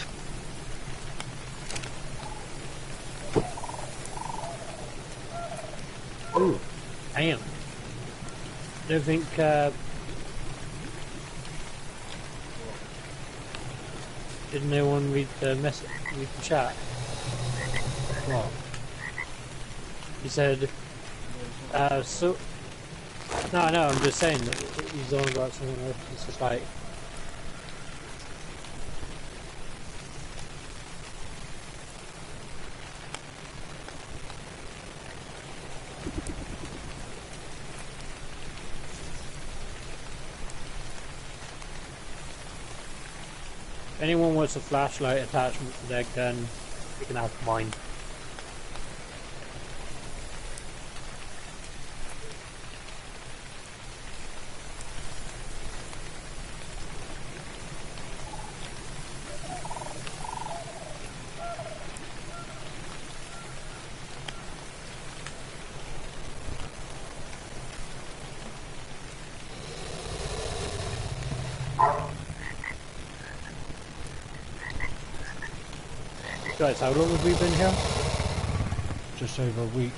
Ooh, damn. Don't think, did no one read the message, read the chat? What? He said, so... No, I'm just saying that he's on about something else. It's just like... If anyone wants a flashlight attachment to their gun, you can have mine. Guys, how long have we been here? Just over a week.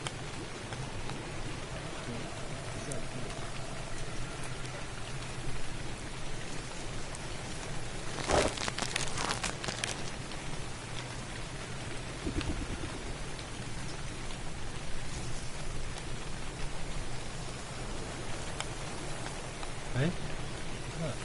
Eh? What?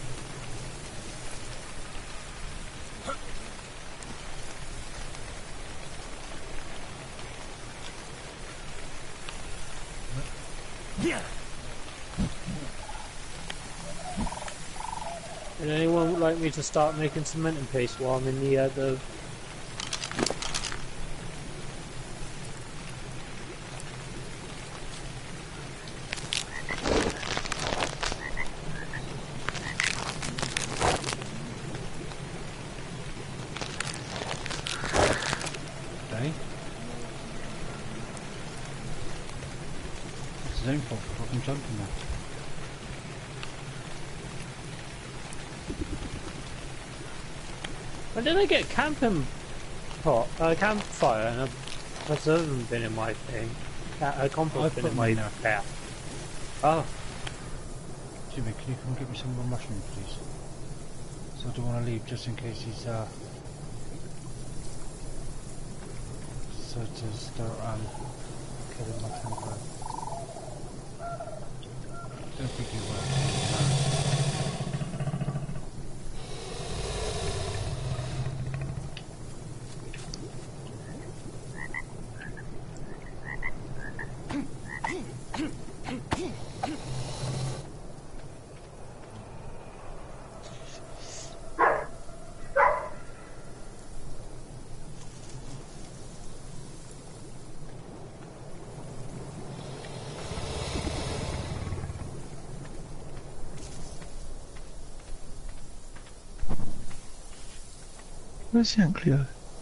Would anyone like me to start making cement and paste while I'm in the his own fault for fucking jumping there. When did I get a campfire and that's other than been in my thing? A compost bin put in my mine there. pair. Oh, Jimmy, can you come get me some more mushrooms, please? So I don't want to leave just in case he's so to start killing my temper. Don't think he will. Where's Yanklee?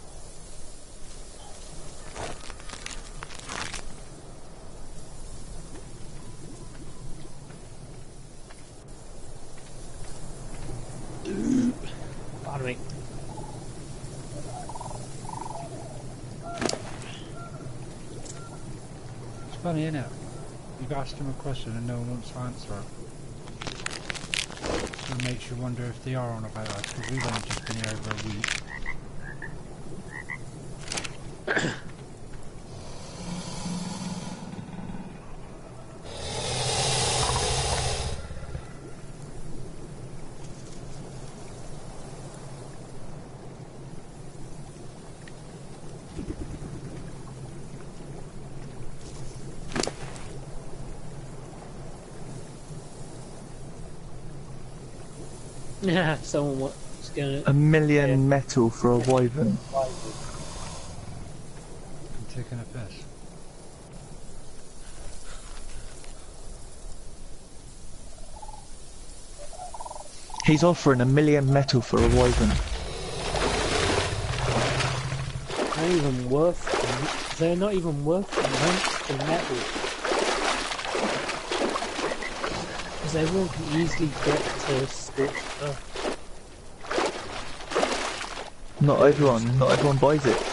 pardon me. It's funny, isn't it? You've asked him a question and no one wants to answer it. So it makes you wonder if they are on about us, because we've only just been here over a week. Yeah, someone was gonna. $1 million metal for a wyvern. I'm taking a piss. He's offering $1 million metal for a wyvern. Not even worth. They're not even worth the metal. Because everyone can easily get to scorched earth. Not everyone buys it.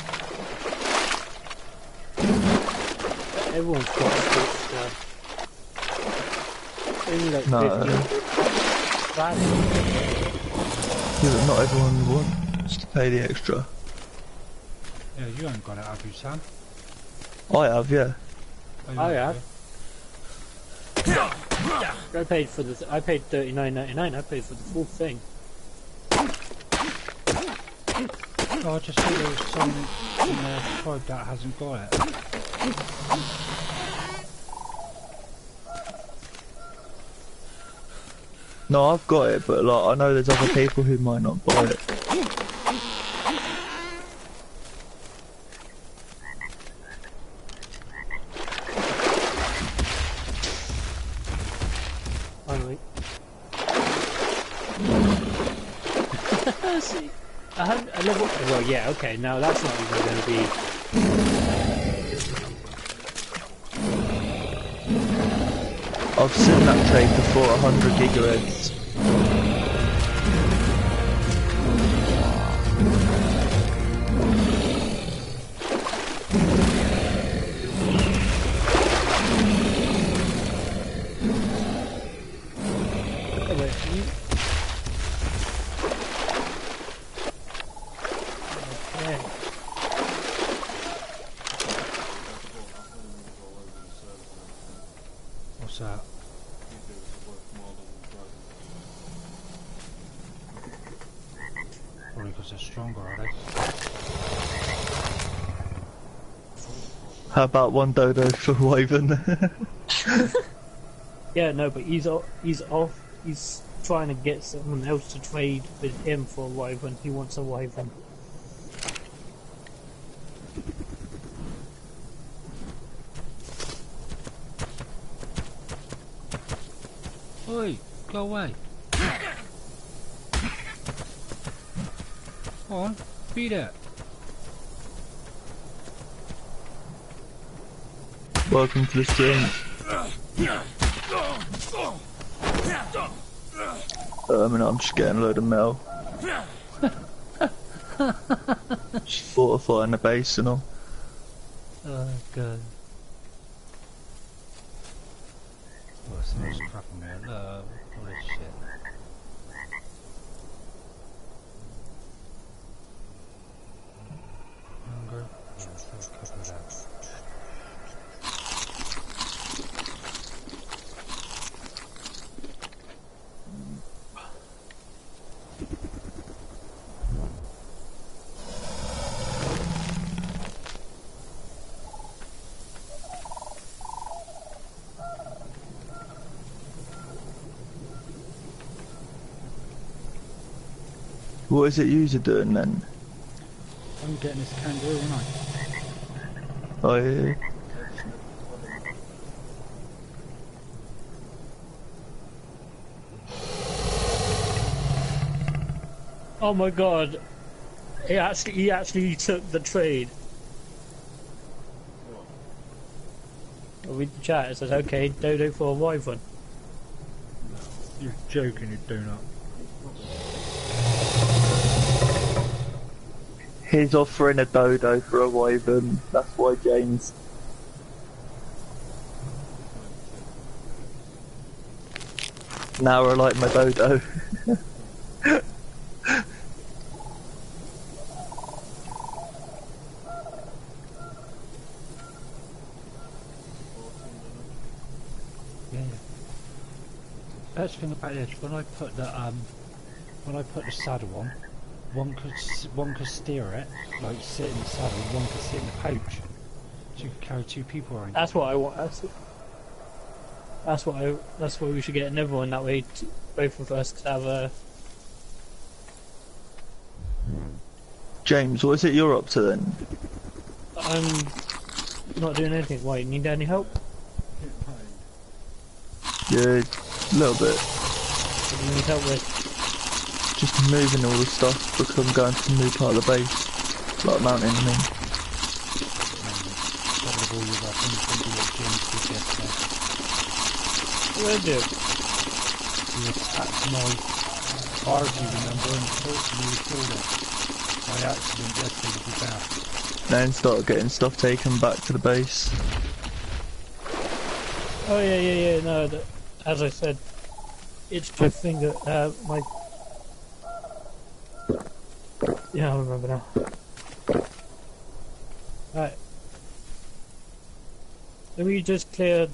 Everyone's got scorched earth. Only like No. 50 value. Yeah, but not everyone wants to pay the extra. Yeah, you ain't got it, have you, Sam? I have, yeah. Oh, you I have, have. I paid for the. I paid $39.99. I paid for the full thing. Oh, I just saw there was someone in the tribe that hasn't got it. No, I've got it, but like I know there's other people who might not buy it. Finally. See, I level. Well, yeah, okay. Now that's not even going to be. I've seen that trade before 100 gigahertz. Oh, wait, you... Okay. What's that? Probably because they're stronger, are they? How about one dodo for wyvern? Yeah, no, but he's off. He's trying to get someone else to trade with him for a wyvern. He wants a wyvern. Oi, go away. Come on, beat it. Welcome to the stream. I'm just getting a load of metal. Just fortifying the base and all. Oh god. Oh, so much crap on there. Look, all this shit. Hunger. Yeah, let's have a couple of that. What is it you're doing then? I'm getting this kangaroo, aren't I? Oh yeah. Oh my god. He actually took the trade. I read the chat, it says, okay, dodo for a wyvern. You're joking, you do not. He's offering a dodo for a wyvern. That's why James. Now I like my dodo. Yeah. Best thing about this, when I put the saddle on, one could steer it, like sit in the saddle, and one could sit in the pouch. So you could carry two people around. That's what I want. That's why we should get another one. That way, both of us could have a. James, what is it you're up to then? I'm not doing anything. Why? You need any help? Yeah, a little bit. What do you need help with? Just moving all the stuff because I'm going to a new part of the base. Like mountain, I mean. What do I do? You attacked my RG, remember, and fortunately killed it. By accident yesterday with your bath. Then start getting stuff taken back to the base. Oh yeah. No, as I said, it's my finger. My. Yeah, I remember now. Right. Let me just clear.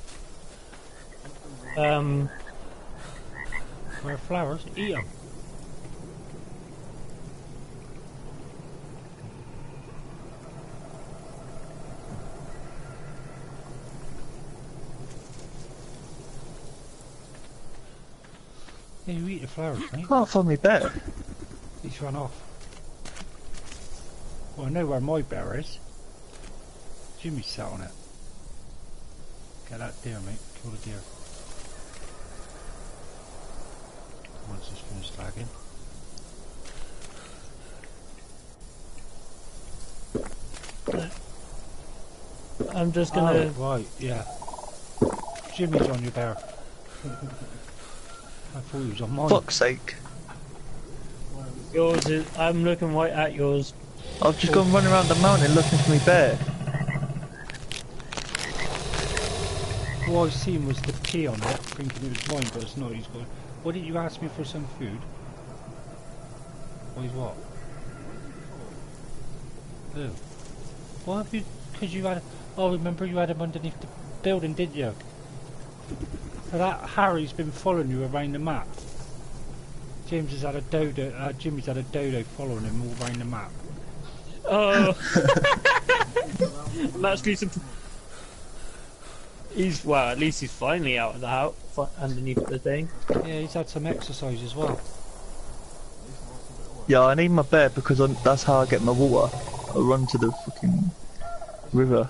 Where flowers? Eat them. Yeah, you eat the flowers, mate. Can't find me bear. He's run off. Well, I know where my bear is. Jimmy sat on it. Get that deer, mate. Kill the deer. Once it's finished lagging. I'm just gonna. Oh, right, yeah. Jimmy's on your bear. I thought he was on mine. Fuck's sake. Yours is. I'm looking right at yours. I've just gone running around the mountain looking for me bear. All I seen was the P on it, thinking it was mine, but it's not. He's got. What did you ask me for some food? What is what? Who? What have you? Because you had. Oh, remember you had him underneath the building, didn't you? So that Harry's been following you around the map. James has had a dodo. Jimmy's had a dodo following him all around the map. Oh. I'm actually He's well. At least he's finally out of the house, underneath the thing. Yeah, he's had some exercise as well. Yeah, I need my bear because that's how I get my water. I run to the fucking river.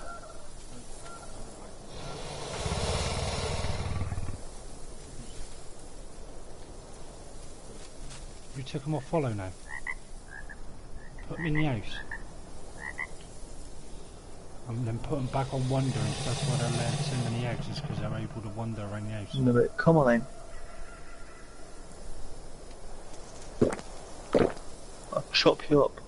You took him off follow now. Put him in the house. And then put them back on wander, and that's why they're laying so many eggs, is because they're able to wander around the house. No, but come on then. I'll chop you up.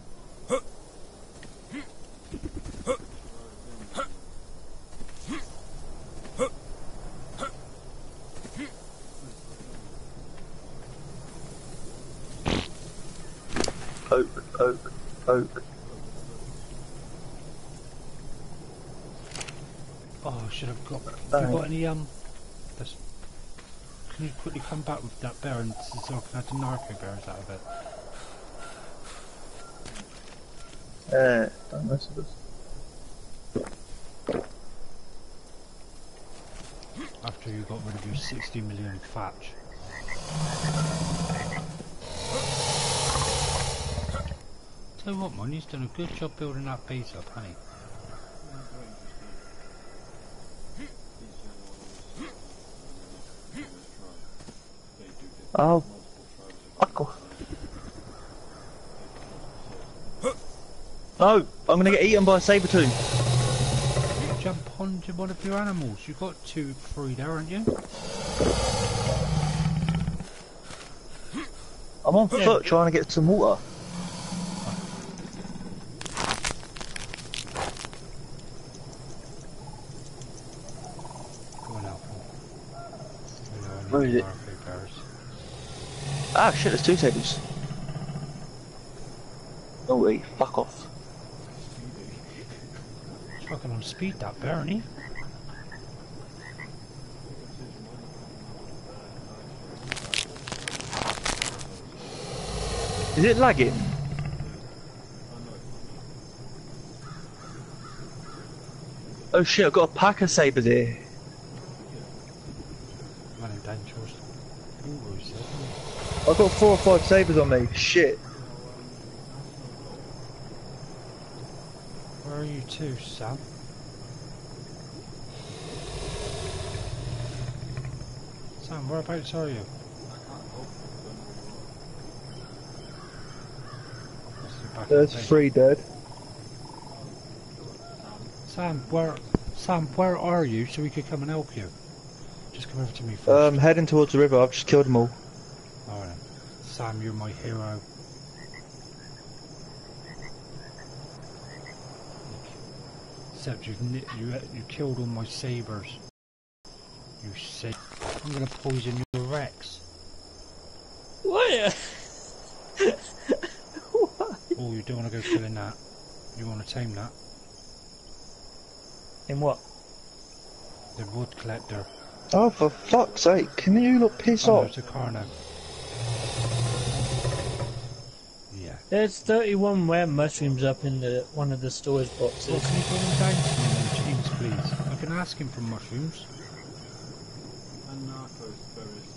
Oak, oak, oak. Oh, I should have got. Have you got any this, can you quickly come back with that bear and so I can have the narco bears out of it? Don't mess with us. After you got rid of your 60 million thatch. Tell you what, man, he's done a good job building that base up, hasn't he? Oh, fuck off. No, I'm gonna get eaten by a saber-tooth. Jump on to one of your animals. You've got 2, 3 there, haven't you? I'm on foot trying to get some water. Go on out. Where is it? Ah shit, there's 2 sabers. No way, fuck off. He's fucking on speed, that bear, isn't he? Is it lagging? Oh shit, I've got a pack of sabers here. Running dangerous. Ooh, he said. I've got 4 or 5 sabers on me. Shit. Where are you two, Sam? Sam, whereabouts are you? There's 3 dead. Sam, where are you so we could come and help you? Just come over to me first. Heading towards the river. I've just killed them all. Alright. Sam, you're my hero. Except you killed all my sabers. You say I'm gonna poison your Rex. What? Oh, you don't want to go killing that. You want to tame that. In what? The wood collector. Oh, for fuck's sake, can you look piss Oh, off? there's a car now. Yeah. There's 31 rare mushrooms up in one of the storage boxes. Well, can you put them down to me then, James, please? I can ask him for mushrooms. And narcos, various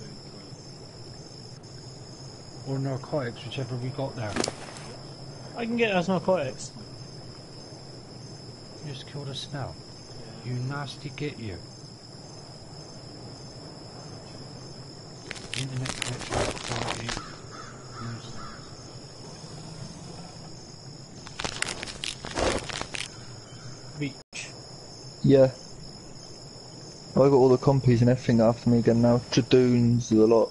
things. Or narcotics, whichever we got there. I can get us narcotics. You just killed a snail. You nasty git you. Internet connection quality. Reach. Yeah. I got all the compies and everything after me again now. Jadoons, a lot.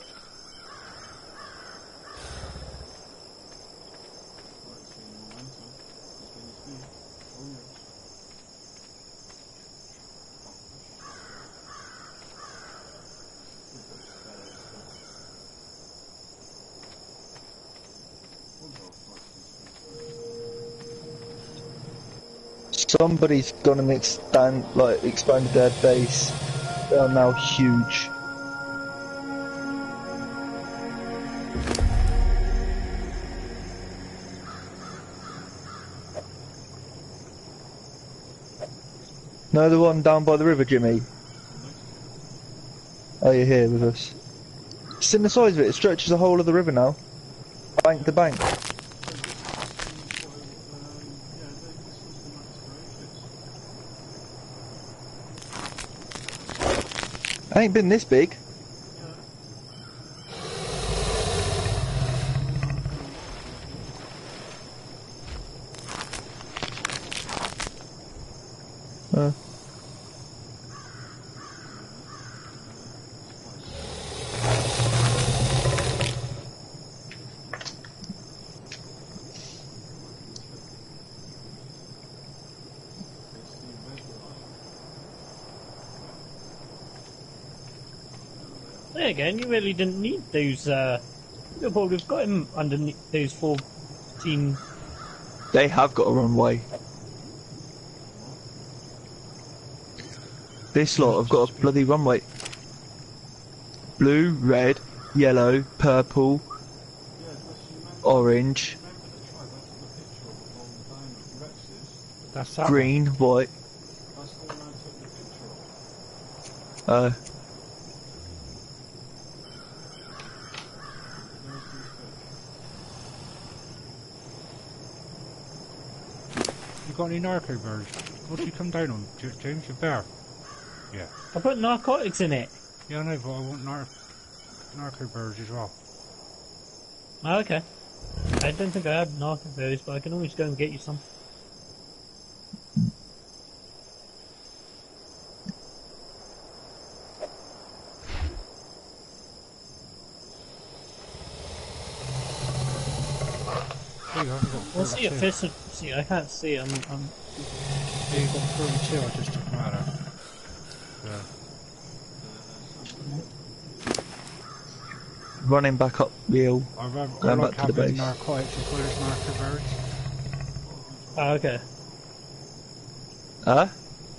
Somebody's gonna expanded their base. They are now huge. No, the one down by the river, Jimmy. Oh, you're here with us. It's in the size of it. It stretches the whole of the river now, bank to bank. Ain't been this big. There again, you really didn't need those, you've probably got him underneath those 14. They have got a runway. This lot have got a bloody runway. Blue, red, yellow, purple, orange, That's that green, white. That's the one I took the picture of. Uh, There's the fish. You got any narco birds? What did you come down on, James? Your bear? Yeah. I put narcotics in it. Yeah, I know, but I want narco birds as well. Oh, okay. I don't think I have narco berries, but I can always go and get you some. There you go, I've got What's the 32. efficiency? I can't see. I'm Yeah, you've got 32, I just took them out of there. Yeah. running back up the hill. I Going like back to the having base. narcotics as well as narco birds. Oh, okay. Huh?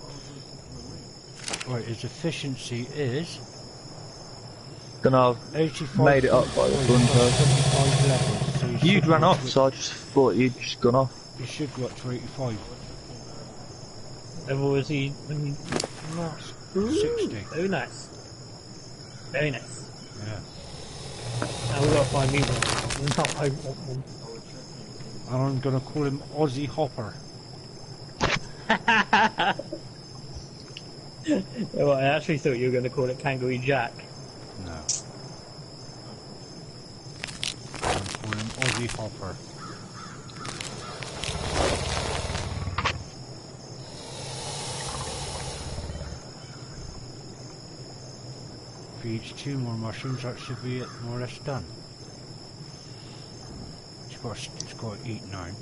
Right, his efficiency is Then I've 85. made it up by the front end. 75 levels, so you You'd should run go off, to- so I just thought you'd just gone off. You should go up to 85. Level is he? Nice. Ooh, 60. Very nice. Very nice. Yeah. Now we gotta find me one. No, I want one. And I'm gonna call him Aussie Hopper. Well, I actually thought you were going to call it Kangaroo Jack. No. I'm calling him Aussie Hopper. If he eats 2 more mushrooms, that should be it, more or less done. It's got to eat now.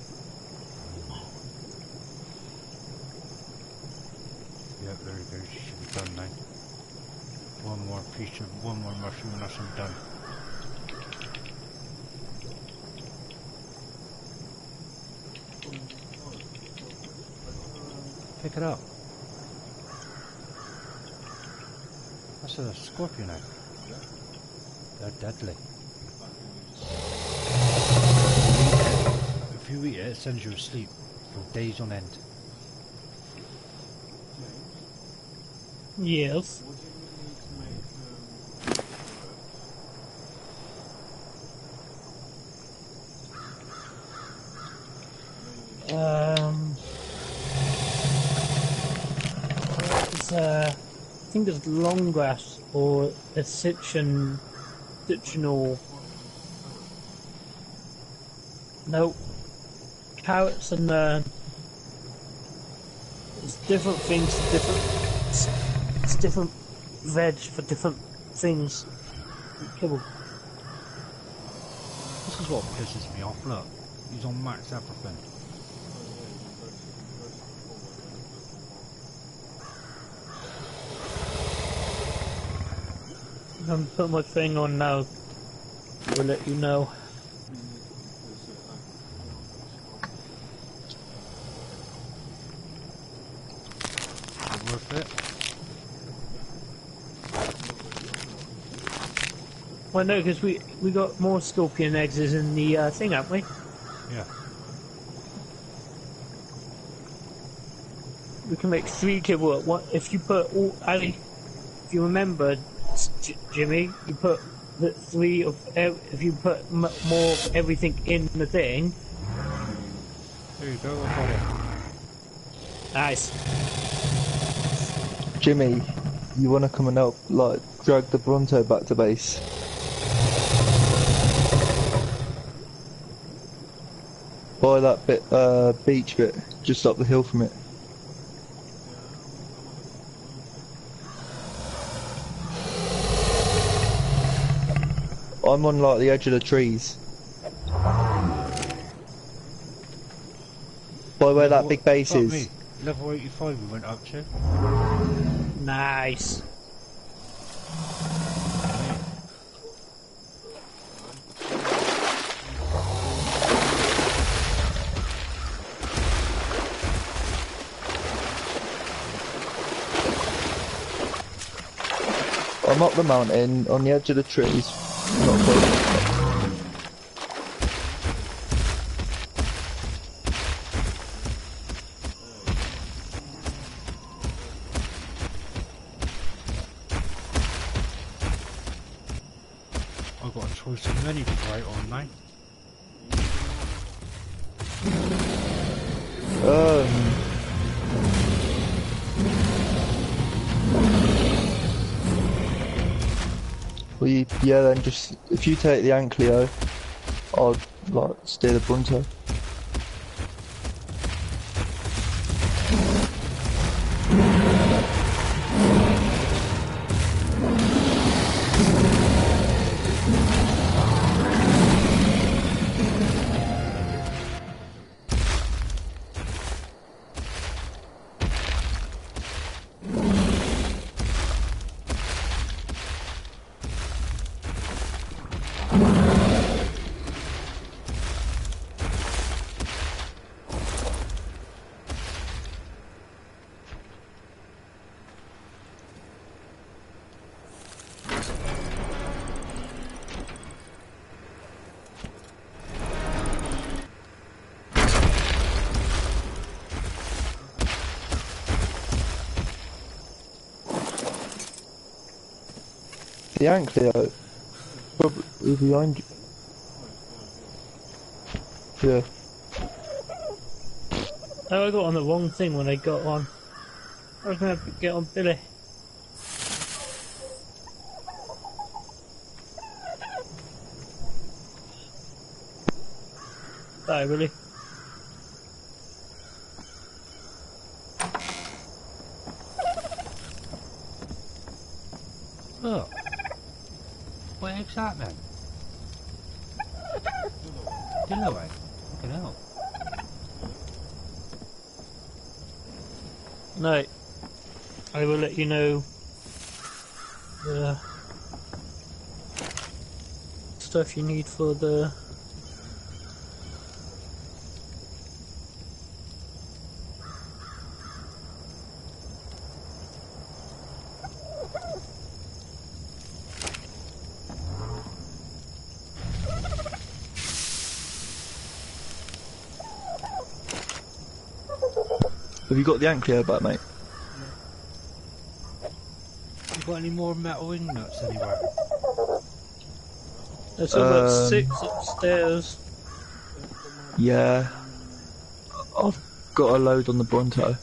Yep, there it goes. It should be done now. One more mushroom and that's done. Pick it up. That's a scorpion egg. They're deadly. If you eat it, it sends you asleep for days on end. Yes. What do you need to make It's I think it's long grass or ascensional. No, carrots and it's different things for different. It's different veg for different things. Kibble. This is what pisses me off, look. He's on max everything. I'm putting my thing on now. We'll let you know. Is it worth it? Well, no, because we got more scorpion eggs in the thing, haven't we? Yeah. We can make 3 kibble at one. If you put all, Ali, if you remember, Jimmy, you put the 3 of. If you put more of everything in the thing. There you go, I got it. Nice. Jimmy, you want to come and help, like, drag the Bronto back to base? By that bit, beach bit, just up the hill from it. I'm on like the edge of the trees. By where that big base Fuck is. me. Level 85 we went up to. Nice. I'm up the mountain on the edge of the trees. Not close. I've got a choice of many to write on now. Well, yeah, then just if you take the Ankleo, I'll like steer the Brunto. The Ankleo, probably behind you. Yeah. Oh, I got on the wrong thing when I got on. I was going to get on Billy. Bye, Billy. Look. What the heck's that then? Dillaway. Fucking hell. No. I will let you know the stuff you need for the... Have you got the Ankleo back, mate? You got any more metal ingots anywhere? There's about 6 upstairs. Yeah. I've got a load on the Bronto.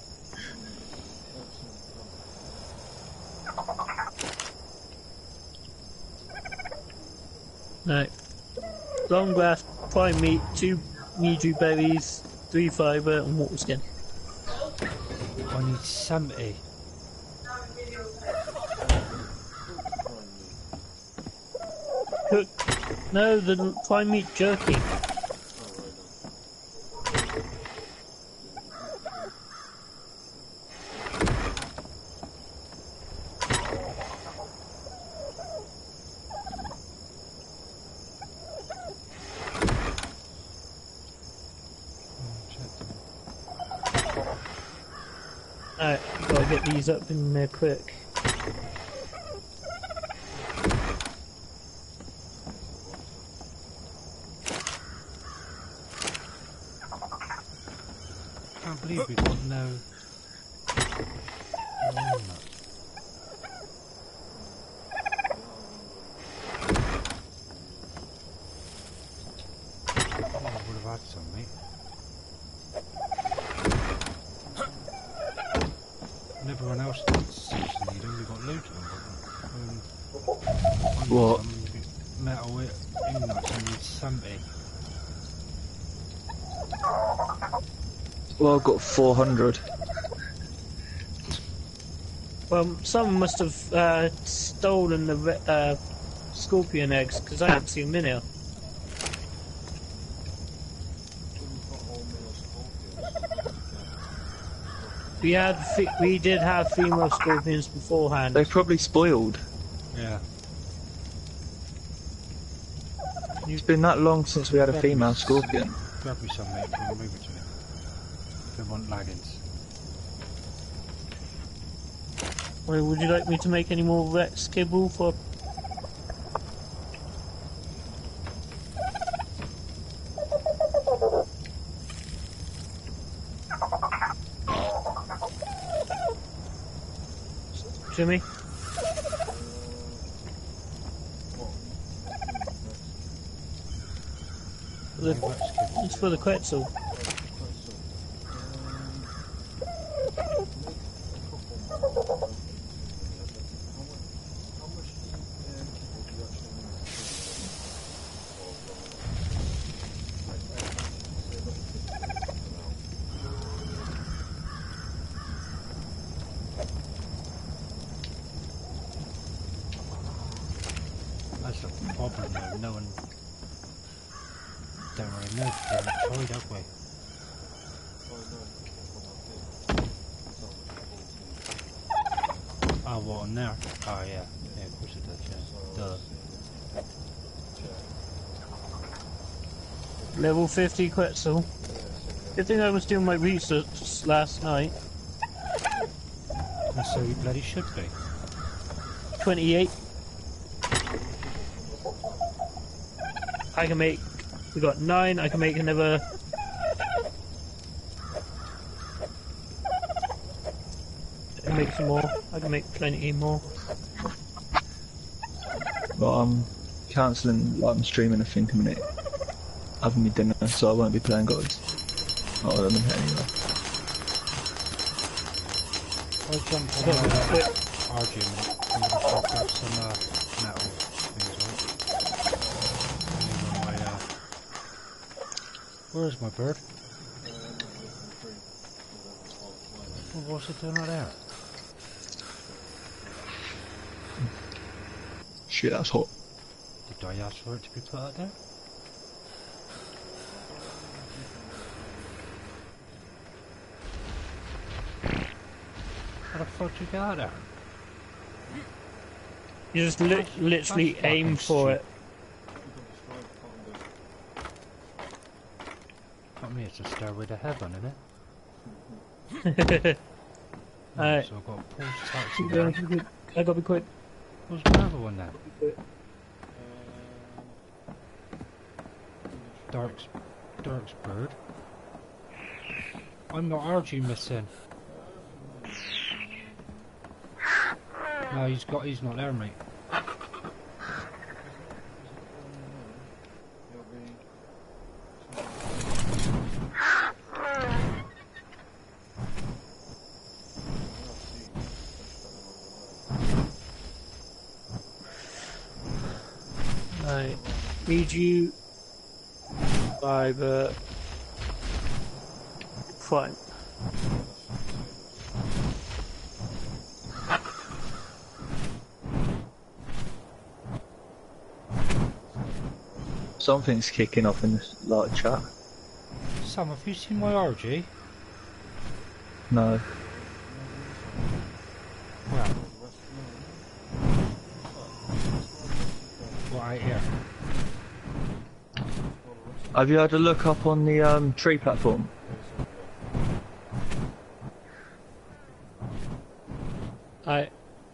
No. Long grass, prime meat, 2 Niju berries, 3 fibre and water skin. I need 70. Cook. No, the prime meat jerky. Alright, gotta get these up in there quick. I can't believe we've got no... I would have had some, mate. Everyone else seems to need them, we've got loads of them. What? Metal ingots, I need 70. Well, I've got 400. Well, someone must have stolen the scorpion eggs? Because I haven't seen them in here. We did have female scorpions beforehand. They're probably spoiled. Yeah. It's been that long since we had a female scorpion. Grab me some, mate, and move it to me. If they want laggins. Well, would you like me to make any more Rex kibble for... Jimmy? It's for the Quetzal. That's the problem though, no one don't really know if they're employed, have we? Oh, what, on there? Oh yeah, yeah, of course it does, yeah. Duh. Level 50 Quetzal. Good thing I was doing my research last night. And so you bloody should be. 28. I can make... We got 9, I can make another... I can make some more. I can make plenty more. But I'm cancelling, like, I'm streaming, I think, a minute. Having me dinner, so I won't be playing gods. Not at the minute anyway. I'll jump on Arjun and grab some metal things, right? And then on my, where's my bird? Well, what's it doing out there? Shit, that's hot. Did I ask for it to be put out there? How the fuck did you get out there? You just literally That's aim fucking for it. I mean, it's a stairway to heaven, isn't it? Alright. So I've got Paul's taxi Keep there. going, keep going. I gotta be quick. Where's my other one then? Dark's bird. I'm not RG missing. No, he's not there, mate. Right. Need you by the front. Something's kicking off in this light chat. Sam, have you seen my RG? No. Well. Right here. Have you had a look up on the tree platform? I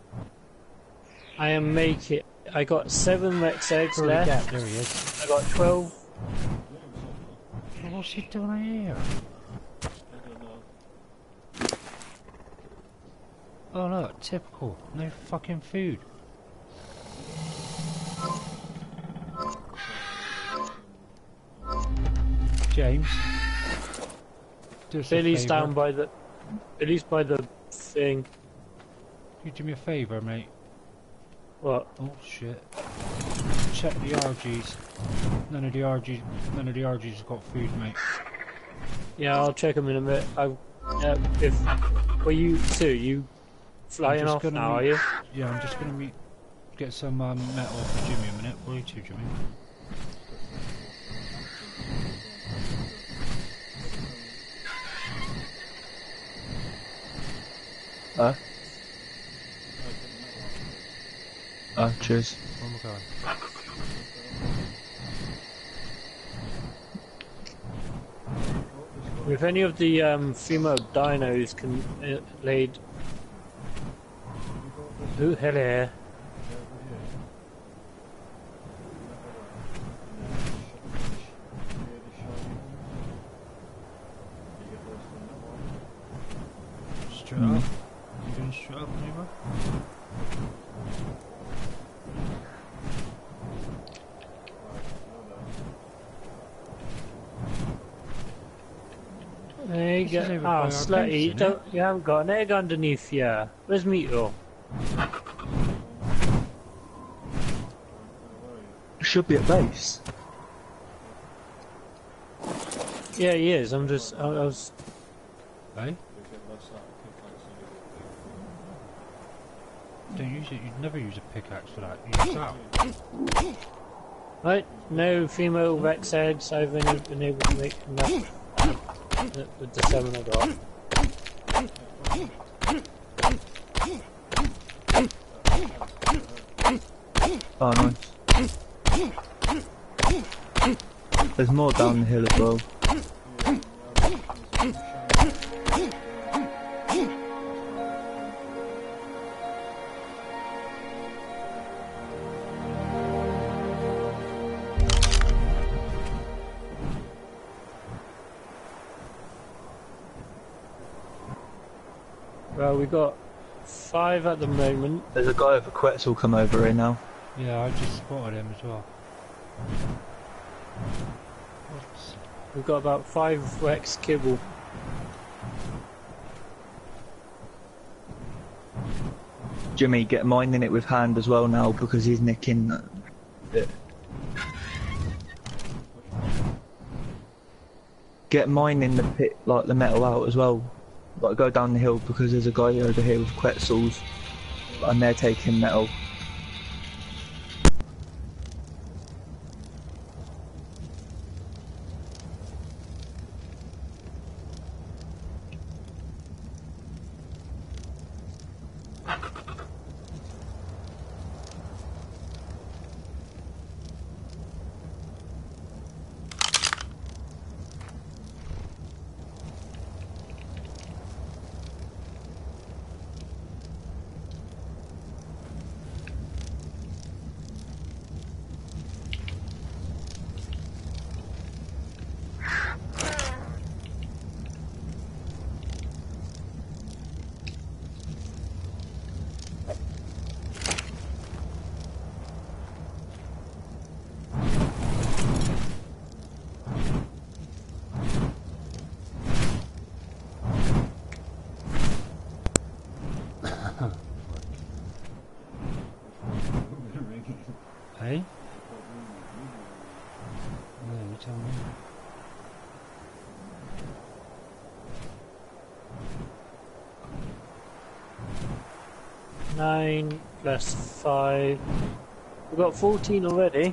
am making. I got 7 Rex eggs Where'd he get? left. There he is. I got 12. What's he doing here? Oh look, typical. No fucking food. James. Do us a Billy's favour. down by the. Billy's by the thing. You do me a favour, mate. What? Oh shit. Check the RGs. None of the RGs have got food, mate. Yeah, I'll check them in a minute. Well, you too. You flying just off gonna now, are meet- you? Yeah, I'm just gonna meet get some metal for Jimmy a minute. What are you two, Jimmy? Cheers. Oh my god. If any of the female dinos can laid. Ooh, hello. Straight up. You going straight up, Jimmy? There you This is go. over by our Oh, slutty, base, you, isn't you haven't got an egg underneath you. Where's Meato? Should be at base. Yeah, he is. I was. Hey? Don't use it. You'd never use a pickaxe for that. Use that. Right, no female Rex eggs. I've only been able to make enough with the 7 I got. Oh, nice. There's more down the hill as well. Well, we got 5 at the moment. There's a guy with a Quetzal come over here now. Yeah, I just spotted him as well. Whoops. We've got about 5 Rex kibble. Jimmy, get mining it with hand as well now because he's nicking it. Get mining the pit, like the metal out as well. Like go down the hill because there's a guy over here with Quetzals and they're taking metal. Hey? Yeah, you tell me. Nine plus 5. We've got 14 already.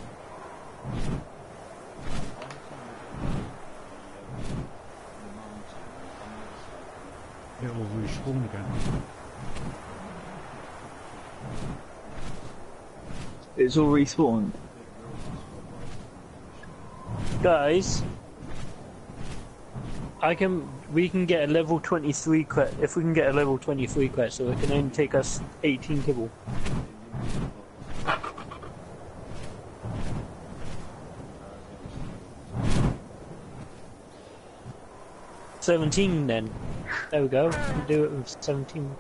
It will respawn again. It's all respawned. Guys, we can get a level 23 quest, if we can get a level 23 quest, so it can only take us 18 kibble. $17 then. There we go, we can do it with 17.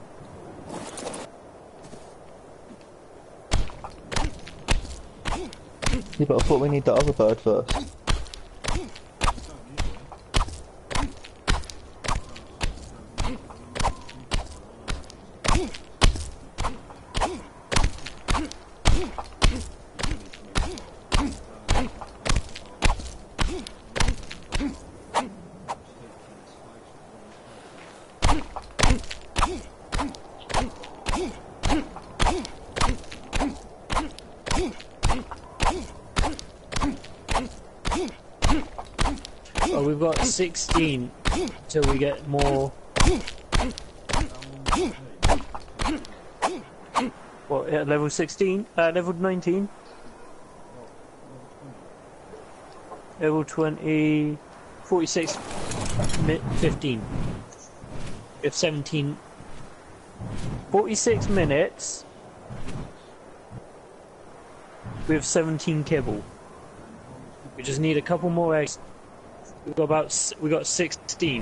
Yeah, but I thought we need the other bird first. got 16 till we get more. What, at level 16? Level 19? Level 20, 46, 15. We have 17, 46 minutes. We have 17 kibble. We just need a couple more eggs. We got 16.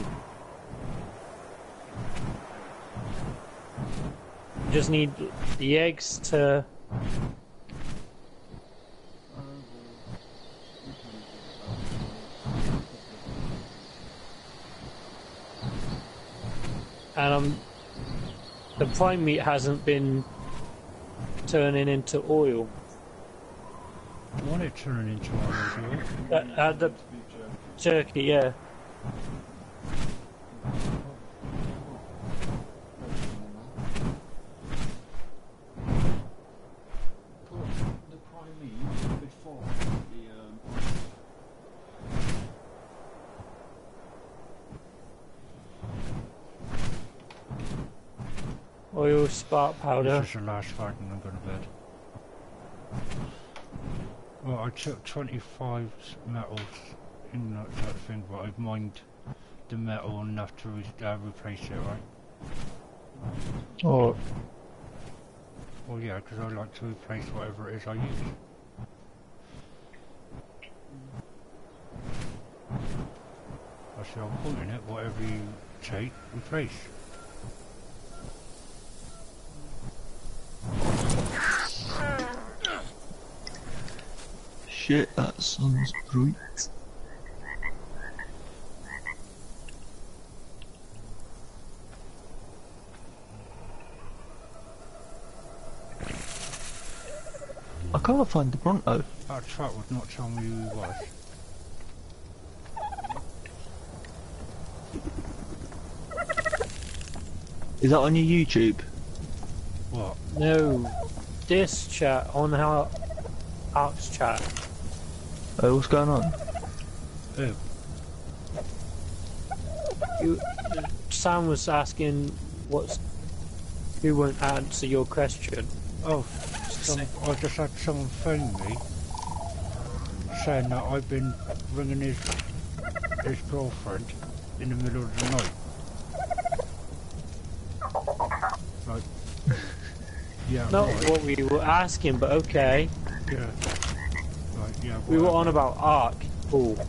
We just need the eggs to. And the prime meat hasn't been turning into oil. I want it turning into oil. The turkey, yeah. The prime meat before the Oil, spark powder. This is the last fight and I'm going to bed. Well, I took 25 metals in that thing, but I've mined the metal enough to replace it, right? Oh, Well, yeah, because I like to replace whatever it is I use. That's the whole point in it, whatever you take, replace. shit, that sounds bright. I can't find the Bronto. That truck would not tell me who he was. Is that on your YouTube? What? No, this chat on our Arcs chat. Oh, what's going on? Who? Sam was asking who won't answer your question. Oh, I just had someone phone me saying that I've been ringing his girlfriend in the middle of the night. Like, yeah, Not right. what we were asking, but okay. Yeah. Like, yeah. We were whatever. on about Ark. Cool.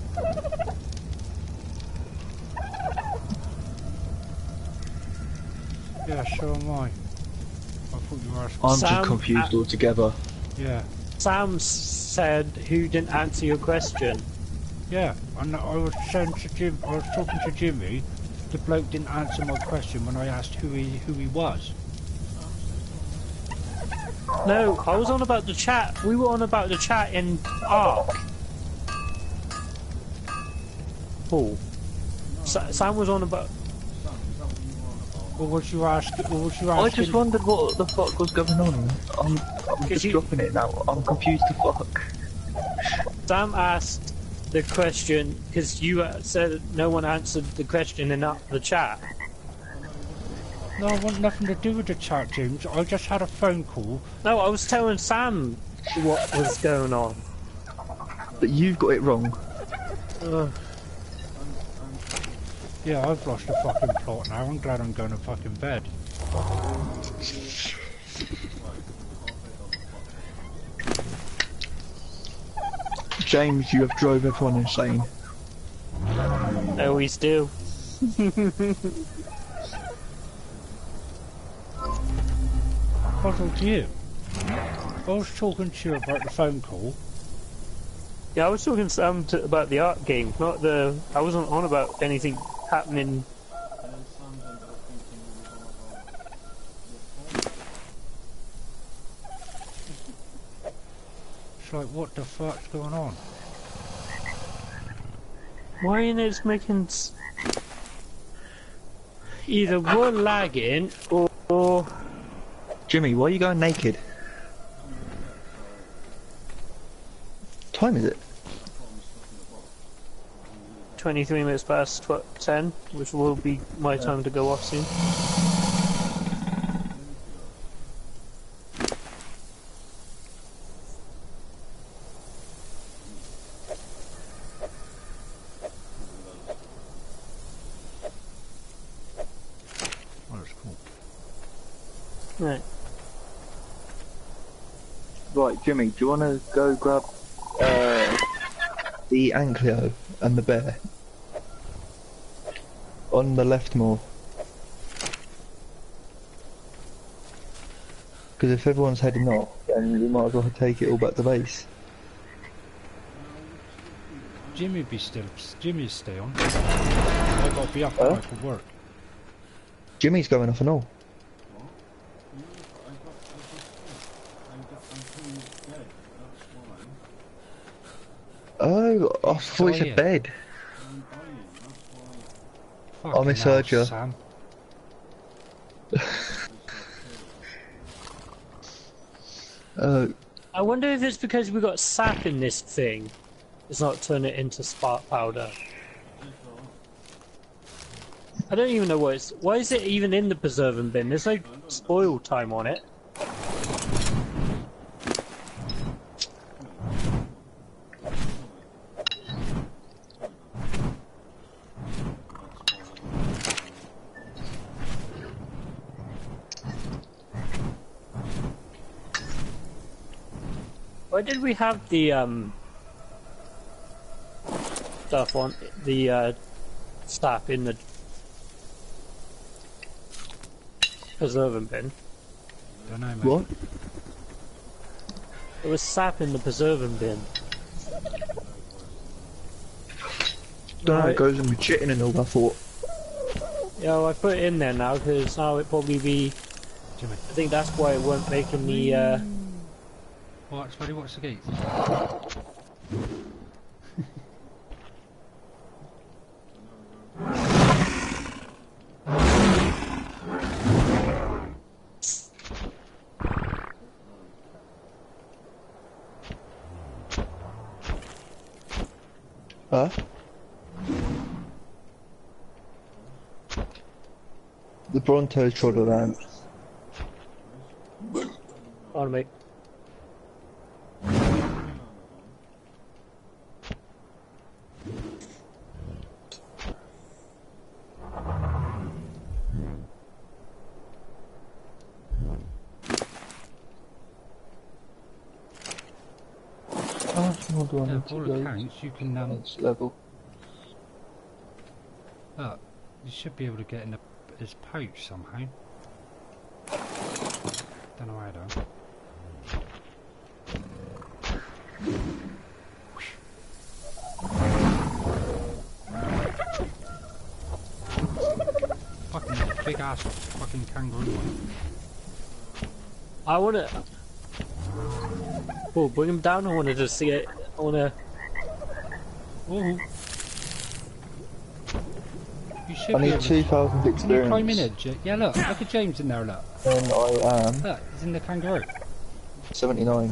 Yeah, so am I. I thought you were asking. I'm Sam, just confused altogether. Yeah. Sam said who didn't answer your question. Yeah, and I was saying to Jim, I was talking to Jimmy. The bloke didn't answer my question when I asked who he was. No, I was on about the chat. We were on about the chat in Ark. Cool. Sam was on about. What was you asking? What was you I asking? just wondered what the fuck was going on. I'm just dropping it now. I'm confused to fuck. Sam asked the question because you said no one answered the question in the chat. No, I want nothing to do with the chat, James. I just had a phone call. No, I was telling Sam what was going on. But you've got it wrong. Yeah, I've lost the fucking plot now. I'm glad I'm going to fucking bed. James, you have drove everyone insane. I always do. What's wrong with you? I was talking to you about the phone call. Yeah, I was talking to Sam about the Ark game, not the. I wasn't on about anything happening. It's like, what the fuck's going on? Why ain't it making? Either we're lagging or Jimmy, why are you going naked? What time is it? 23 minutes past 10, which will be my time to go off soon. Oh, that's cool. Right. Right, Jimmy, do you want to go grab the Ankylo and the bear? On the left more. Because if everyone's heading north, then we might as well take it all back to base. Jimmy'd stay on. I've got to be up for work. Jimmy's going off and all. Oh, I thought you said bed. I misheard you. Sam. I wonder if it's because we got sap in this thing. It's not turn it into spark powder. I don't even know what it's. Why is it even in the preserving bin? There's no spoil time on it. Why did we have the stuff on the sap in the preserving bin? Don't know, mate. What? There was sap in the preserving bin. Don't know, Right. it goes in with chitting and all, I thought. Yeah, well, I put it in there now because now it probably be. Jimmy. I think that's why it weren't making the. Watch, buddy, watch the gate. Huh? The Bronto's trod around. On me. Hold on, Yeah, it's for all accounts, you can it's level. look, you should be able to get in his pouch somehow. Don't know how though. Fucking big ass fucking kangaroo one. I wanna. Oh, bring him down. I wanted to see it. I wanna. Oh. You should I be need able to. 2,000 Can you climb in experience. it? Yeah, look at James in there, look. And I am Look, he's in the kangaroo. 79.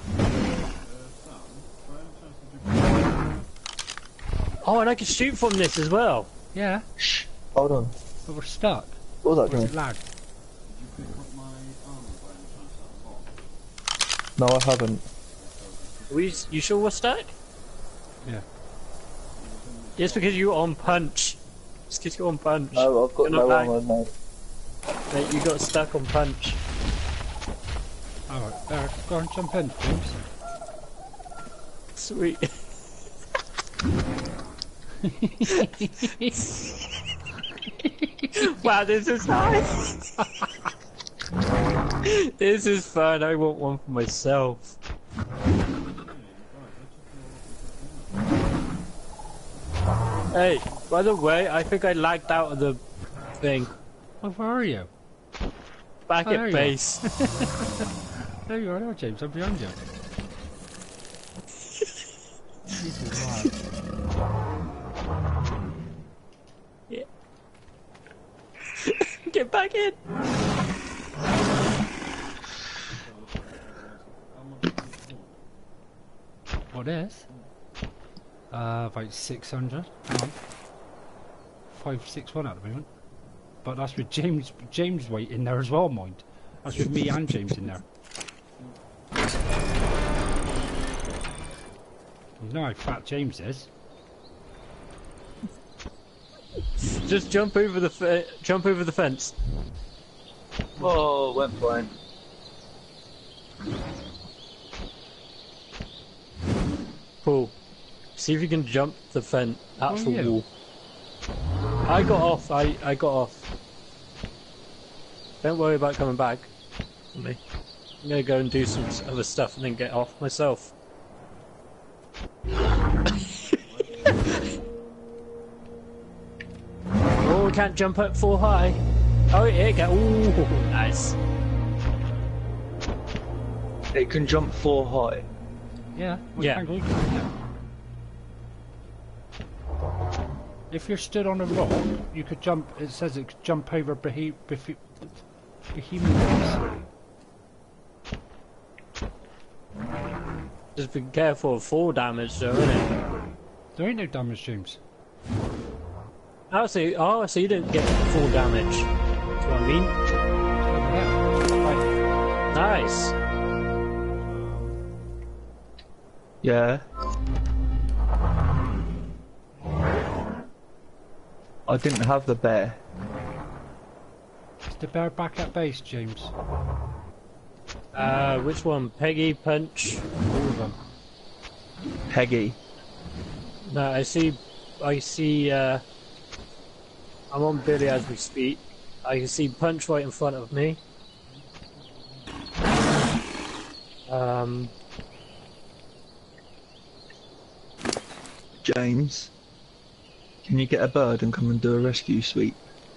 Oh, and I can shoot from this as well. Yeah, Shh, hold on. but we're stuck. What was that Where's doing? it lag? Did you pick up my armor by any chance at the bottom? No, I haven't. You sure we're stuck? Yeah. Just because you're on punch. Just because you're on punch. No, I've got You're not no back. armor, mate. Mate, you got stuck on punch. Alright, there, go on, jump in, James. Sweet. Wow, this is nice. This is fun. I want one for myself. Hey, by the way, I think I lagged out of the thing. Oh, where are you? Back Oh, there at you base. There you are, there, James. I'm behind you. Jesus, Yeah. Get back in. what is? About 600. Hang on. 561 at the moment. But that's with James weight in there as well, mind. That's with me and James in there. You know how fat James is. Just jump over the fence. Oh, went fine. Cool. See if you can jump the actual yeah. wall. I got off. I got off. Don't worry about coming back. I'm gonna go and do some other stuff and then get off myself. Oh, we can't jump up full high. Oh, yeah, go. Ooh, nice. It can jump 4 high. Yeah. Well, Yeah. Kangaroo can, yeah. If you're stood on a rock, you could jump. It says it could jump over behemoths. Just be careful of fall damage, though, innit? There ain't no damage, James. Oh, so you didn't get full damage. That's what I mean. Right. Nice. Yeah. I didn't have the bear. Is the bear back at base, James? Which one? Peggy, Punch? All of them. Peggy. No, I see, I'm on Billy as we speak. I can see Punch right in front of me. James, can you get a bird and come and do a rescue sweep?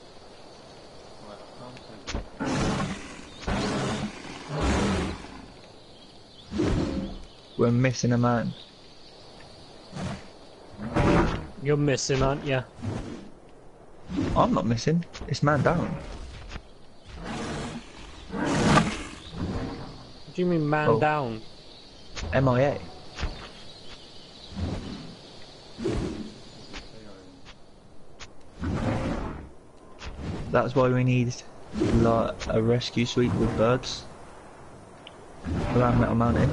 We're missing a man. You're missing, aren't you? I'm not missing. It's man down. What do you mean man Oh. down? MIA. That's why we need like a rescue suite with birds around Metal Mountain.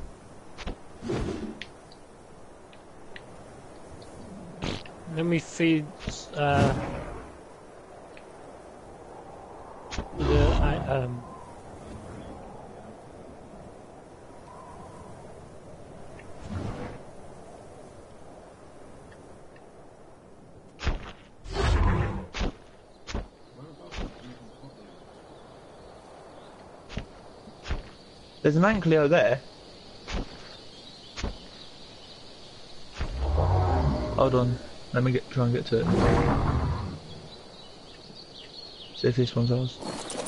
Let me feed, There's an Ankylo there. Hold on, let me try and get to it. See if this one's ours.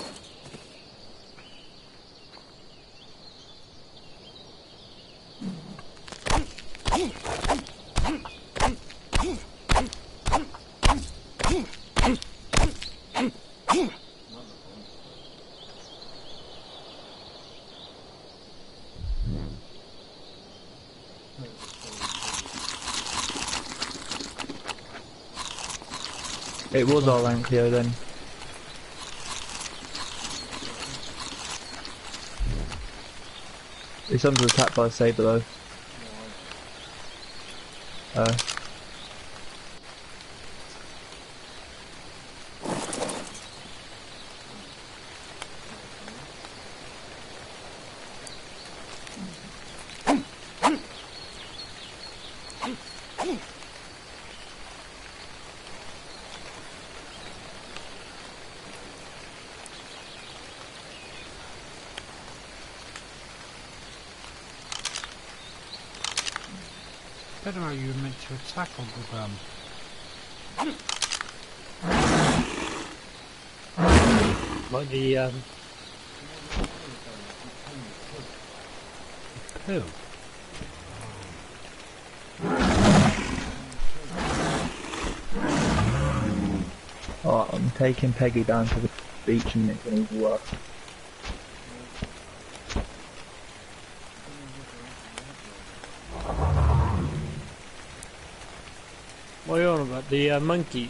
It was our Ankylo then. It's under attack by a saber though. I don't know how you were meant to attack on the like the, Who? Oh, I'm taking Peggy down to the beach and it's going to work. What are you on about? The monkeys?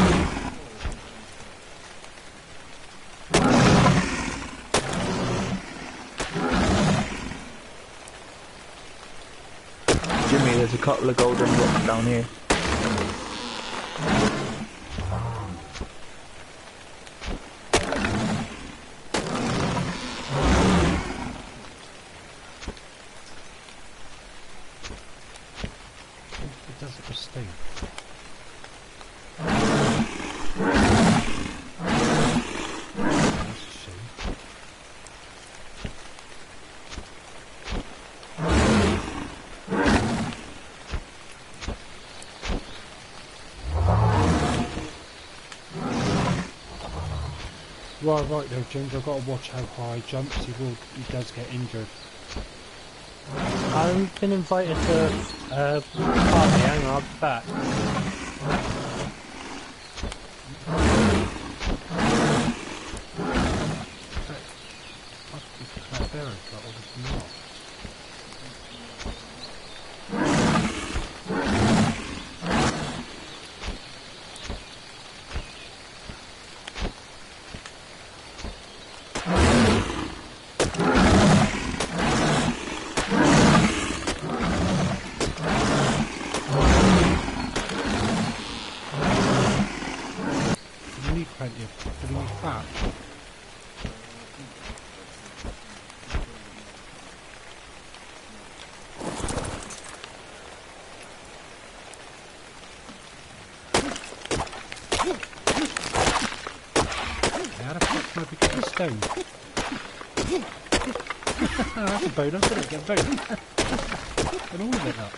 Jimmy, there's a couple of golden rocks down here. It does look a sting. That's a shame. Right though, James, I've got to watch how high he jumps. He does get injured. I've been invited to a party, hang on, I'll be back. That berry, but obviously not. You need plenty of fat. How the fuck can I pick up a stone? Oh, that's a bonus, isn't it? Get a bonus. And all of it up.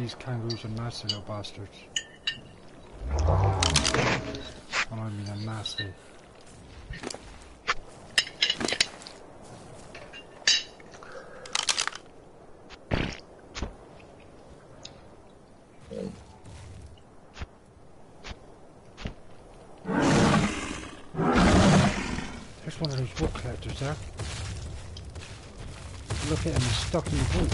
these kangaroos are nasty little bastards. I mean, they're nasty. There's one of those wood collectors there. Look at him, he's stuck in the wood.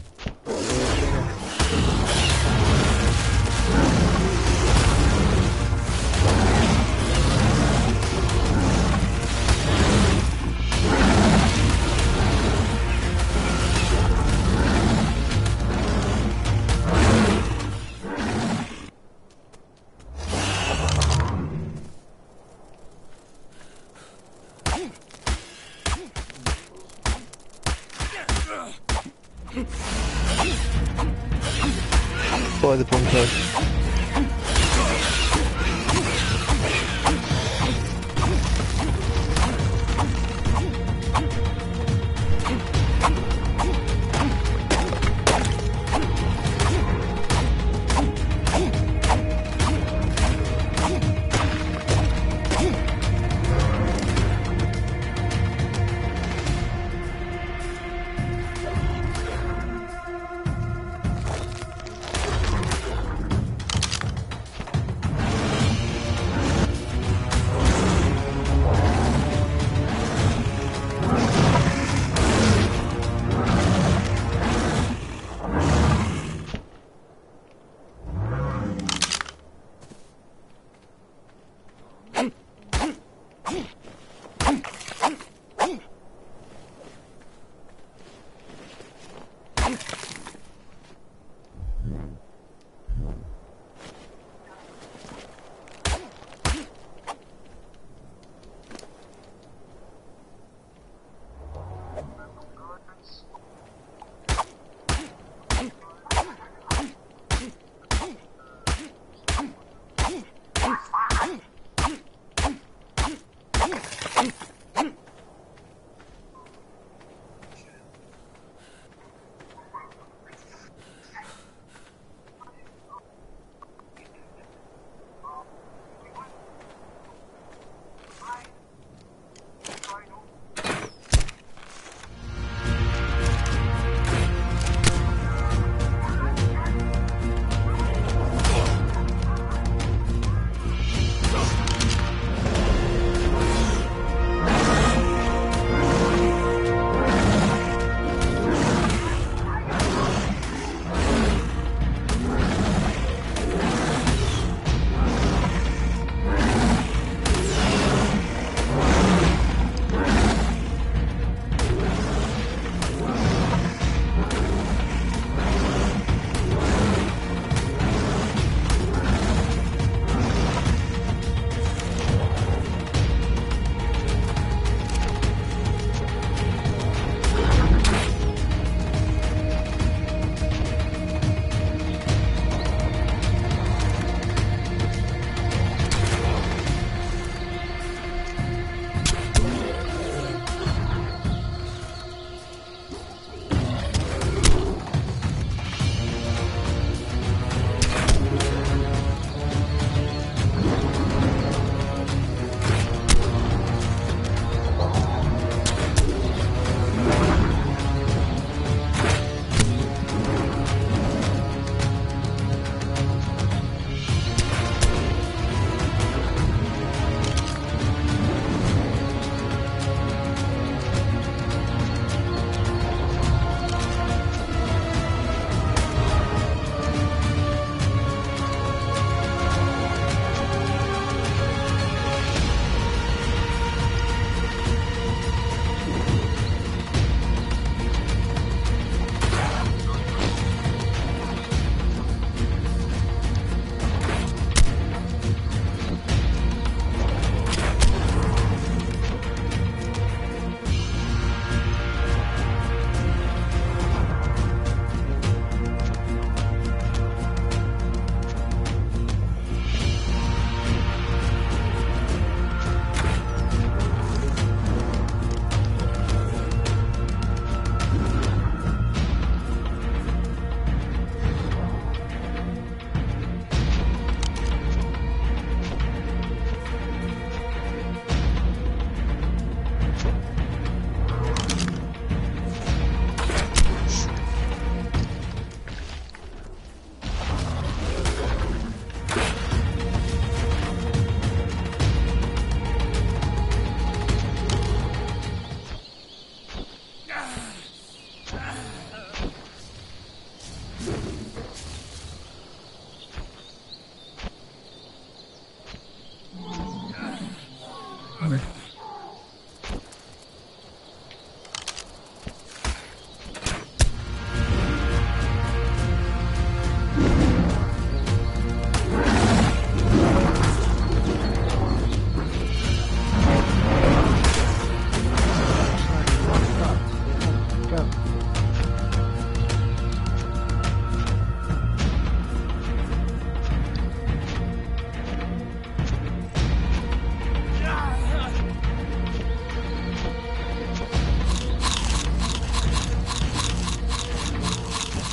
By the bunker.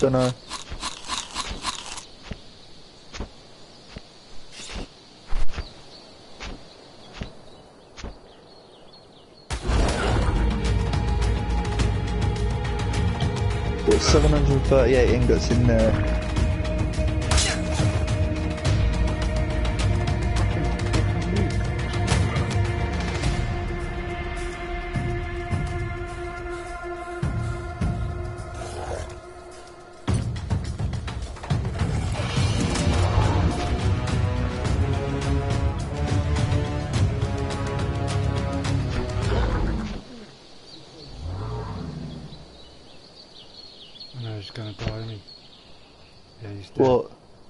Dunno. There's 738 ingots in there. No, he's gonna die, isn't he? Yeah, he's dead. What?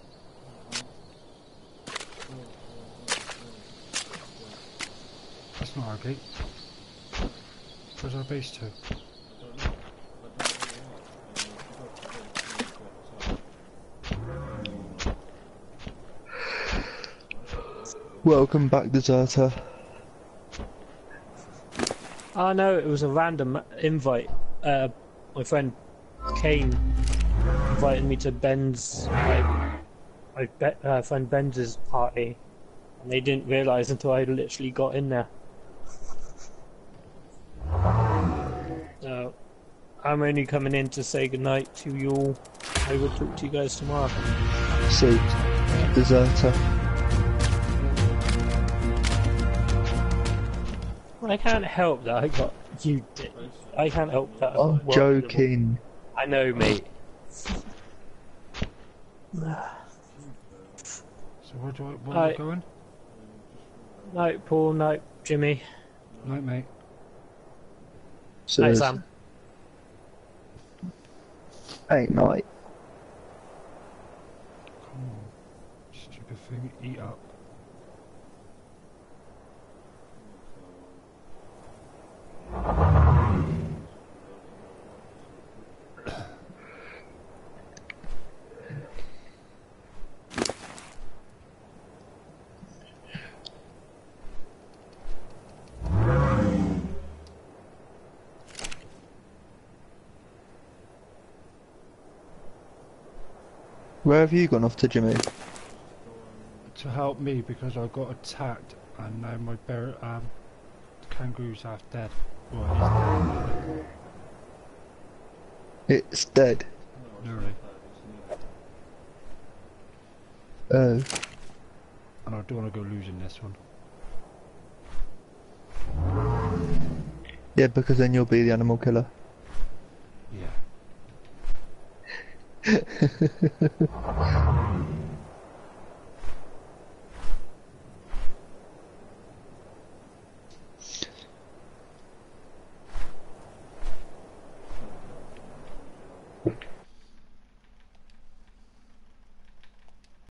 That's not our gate. Where's our base to? Welcome back, deserter. Oh no, it was a random invite. My friend Kane invited me to Ben's, friend Ben's party, and they didn't realise until I literally got in there. So, I'm only coming in to say goodnight to you all. I will talk to you guys tomorrow. See, deserter. I can't help that I got you. I can't help that. I'm joking. I know, mate. So where am I Right. going? Night, Paul. Night, Jimmy. Night, mate. So Night, Sam. ain't night. Come on. Stupid thing, eat up. Where have you gone off to, Jimmy? To help me because I got attacked and now my kangaroo's half dead. Well, It's dead. he's dead. Nearly. Oh. And I don't want to go losing this one. Yeah, because then you'll be the animal killer. Yeah.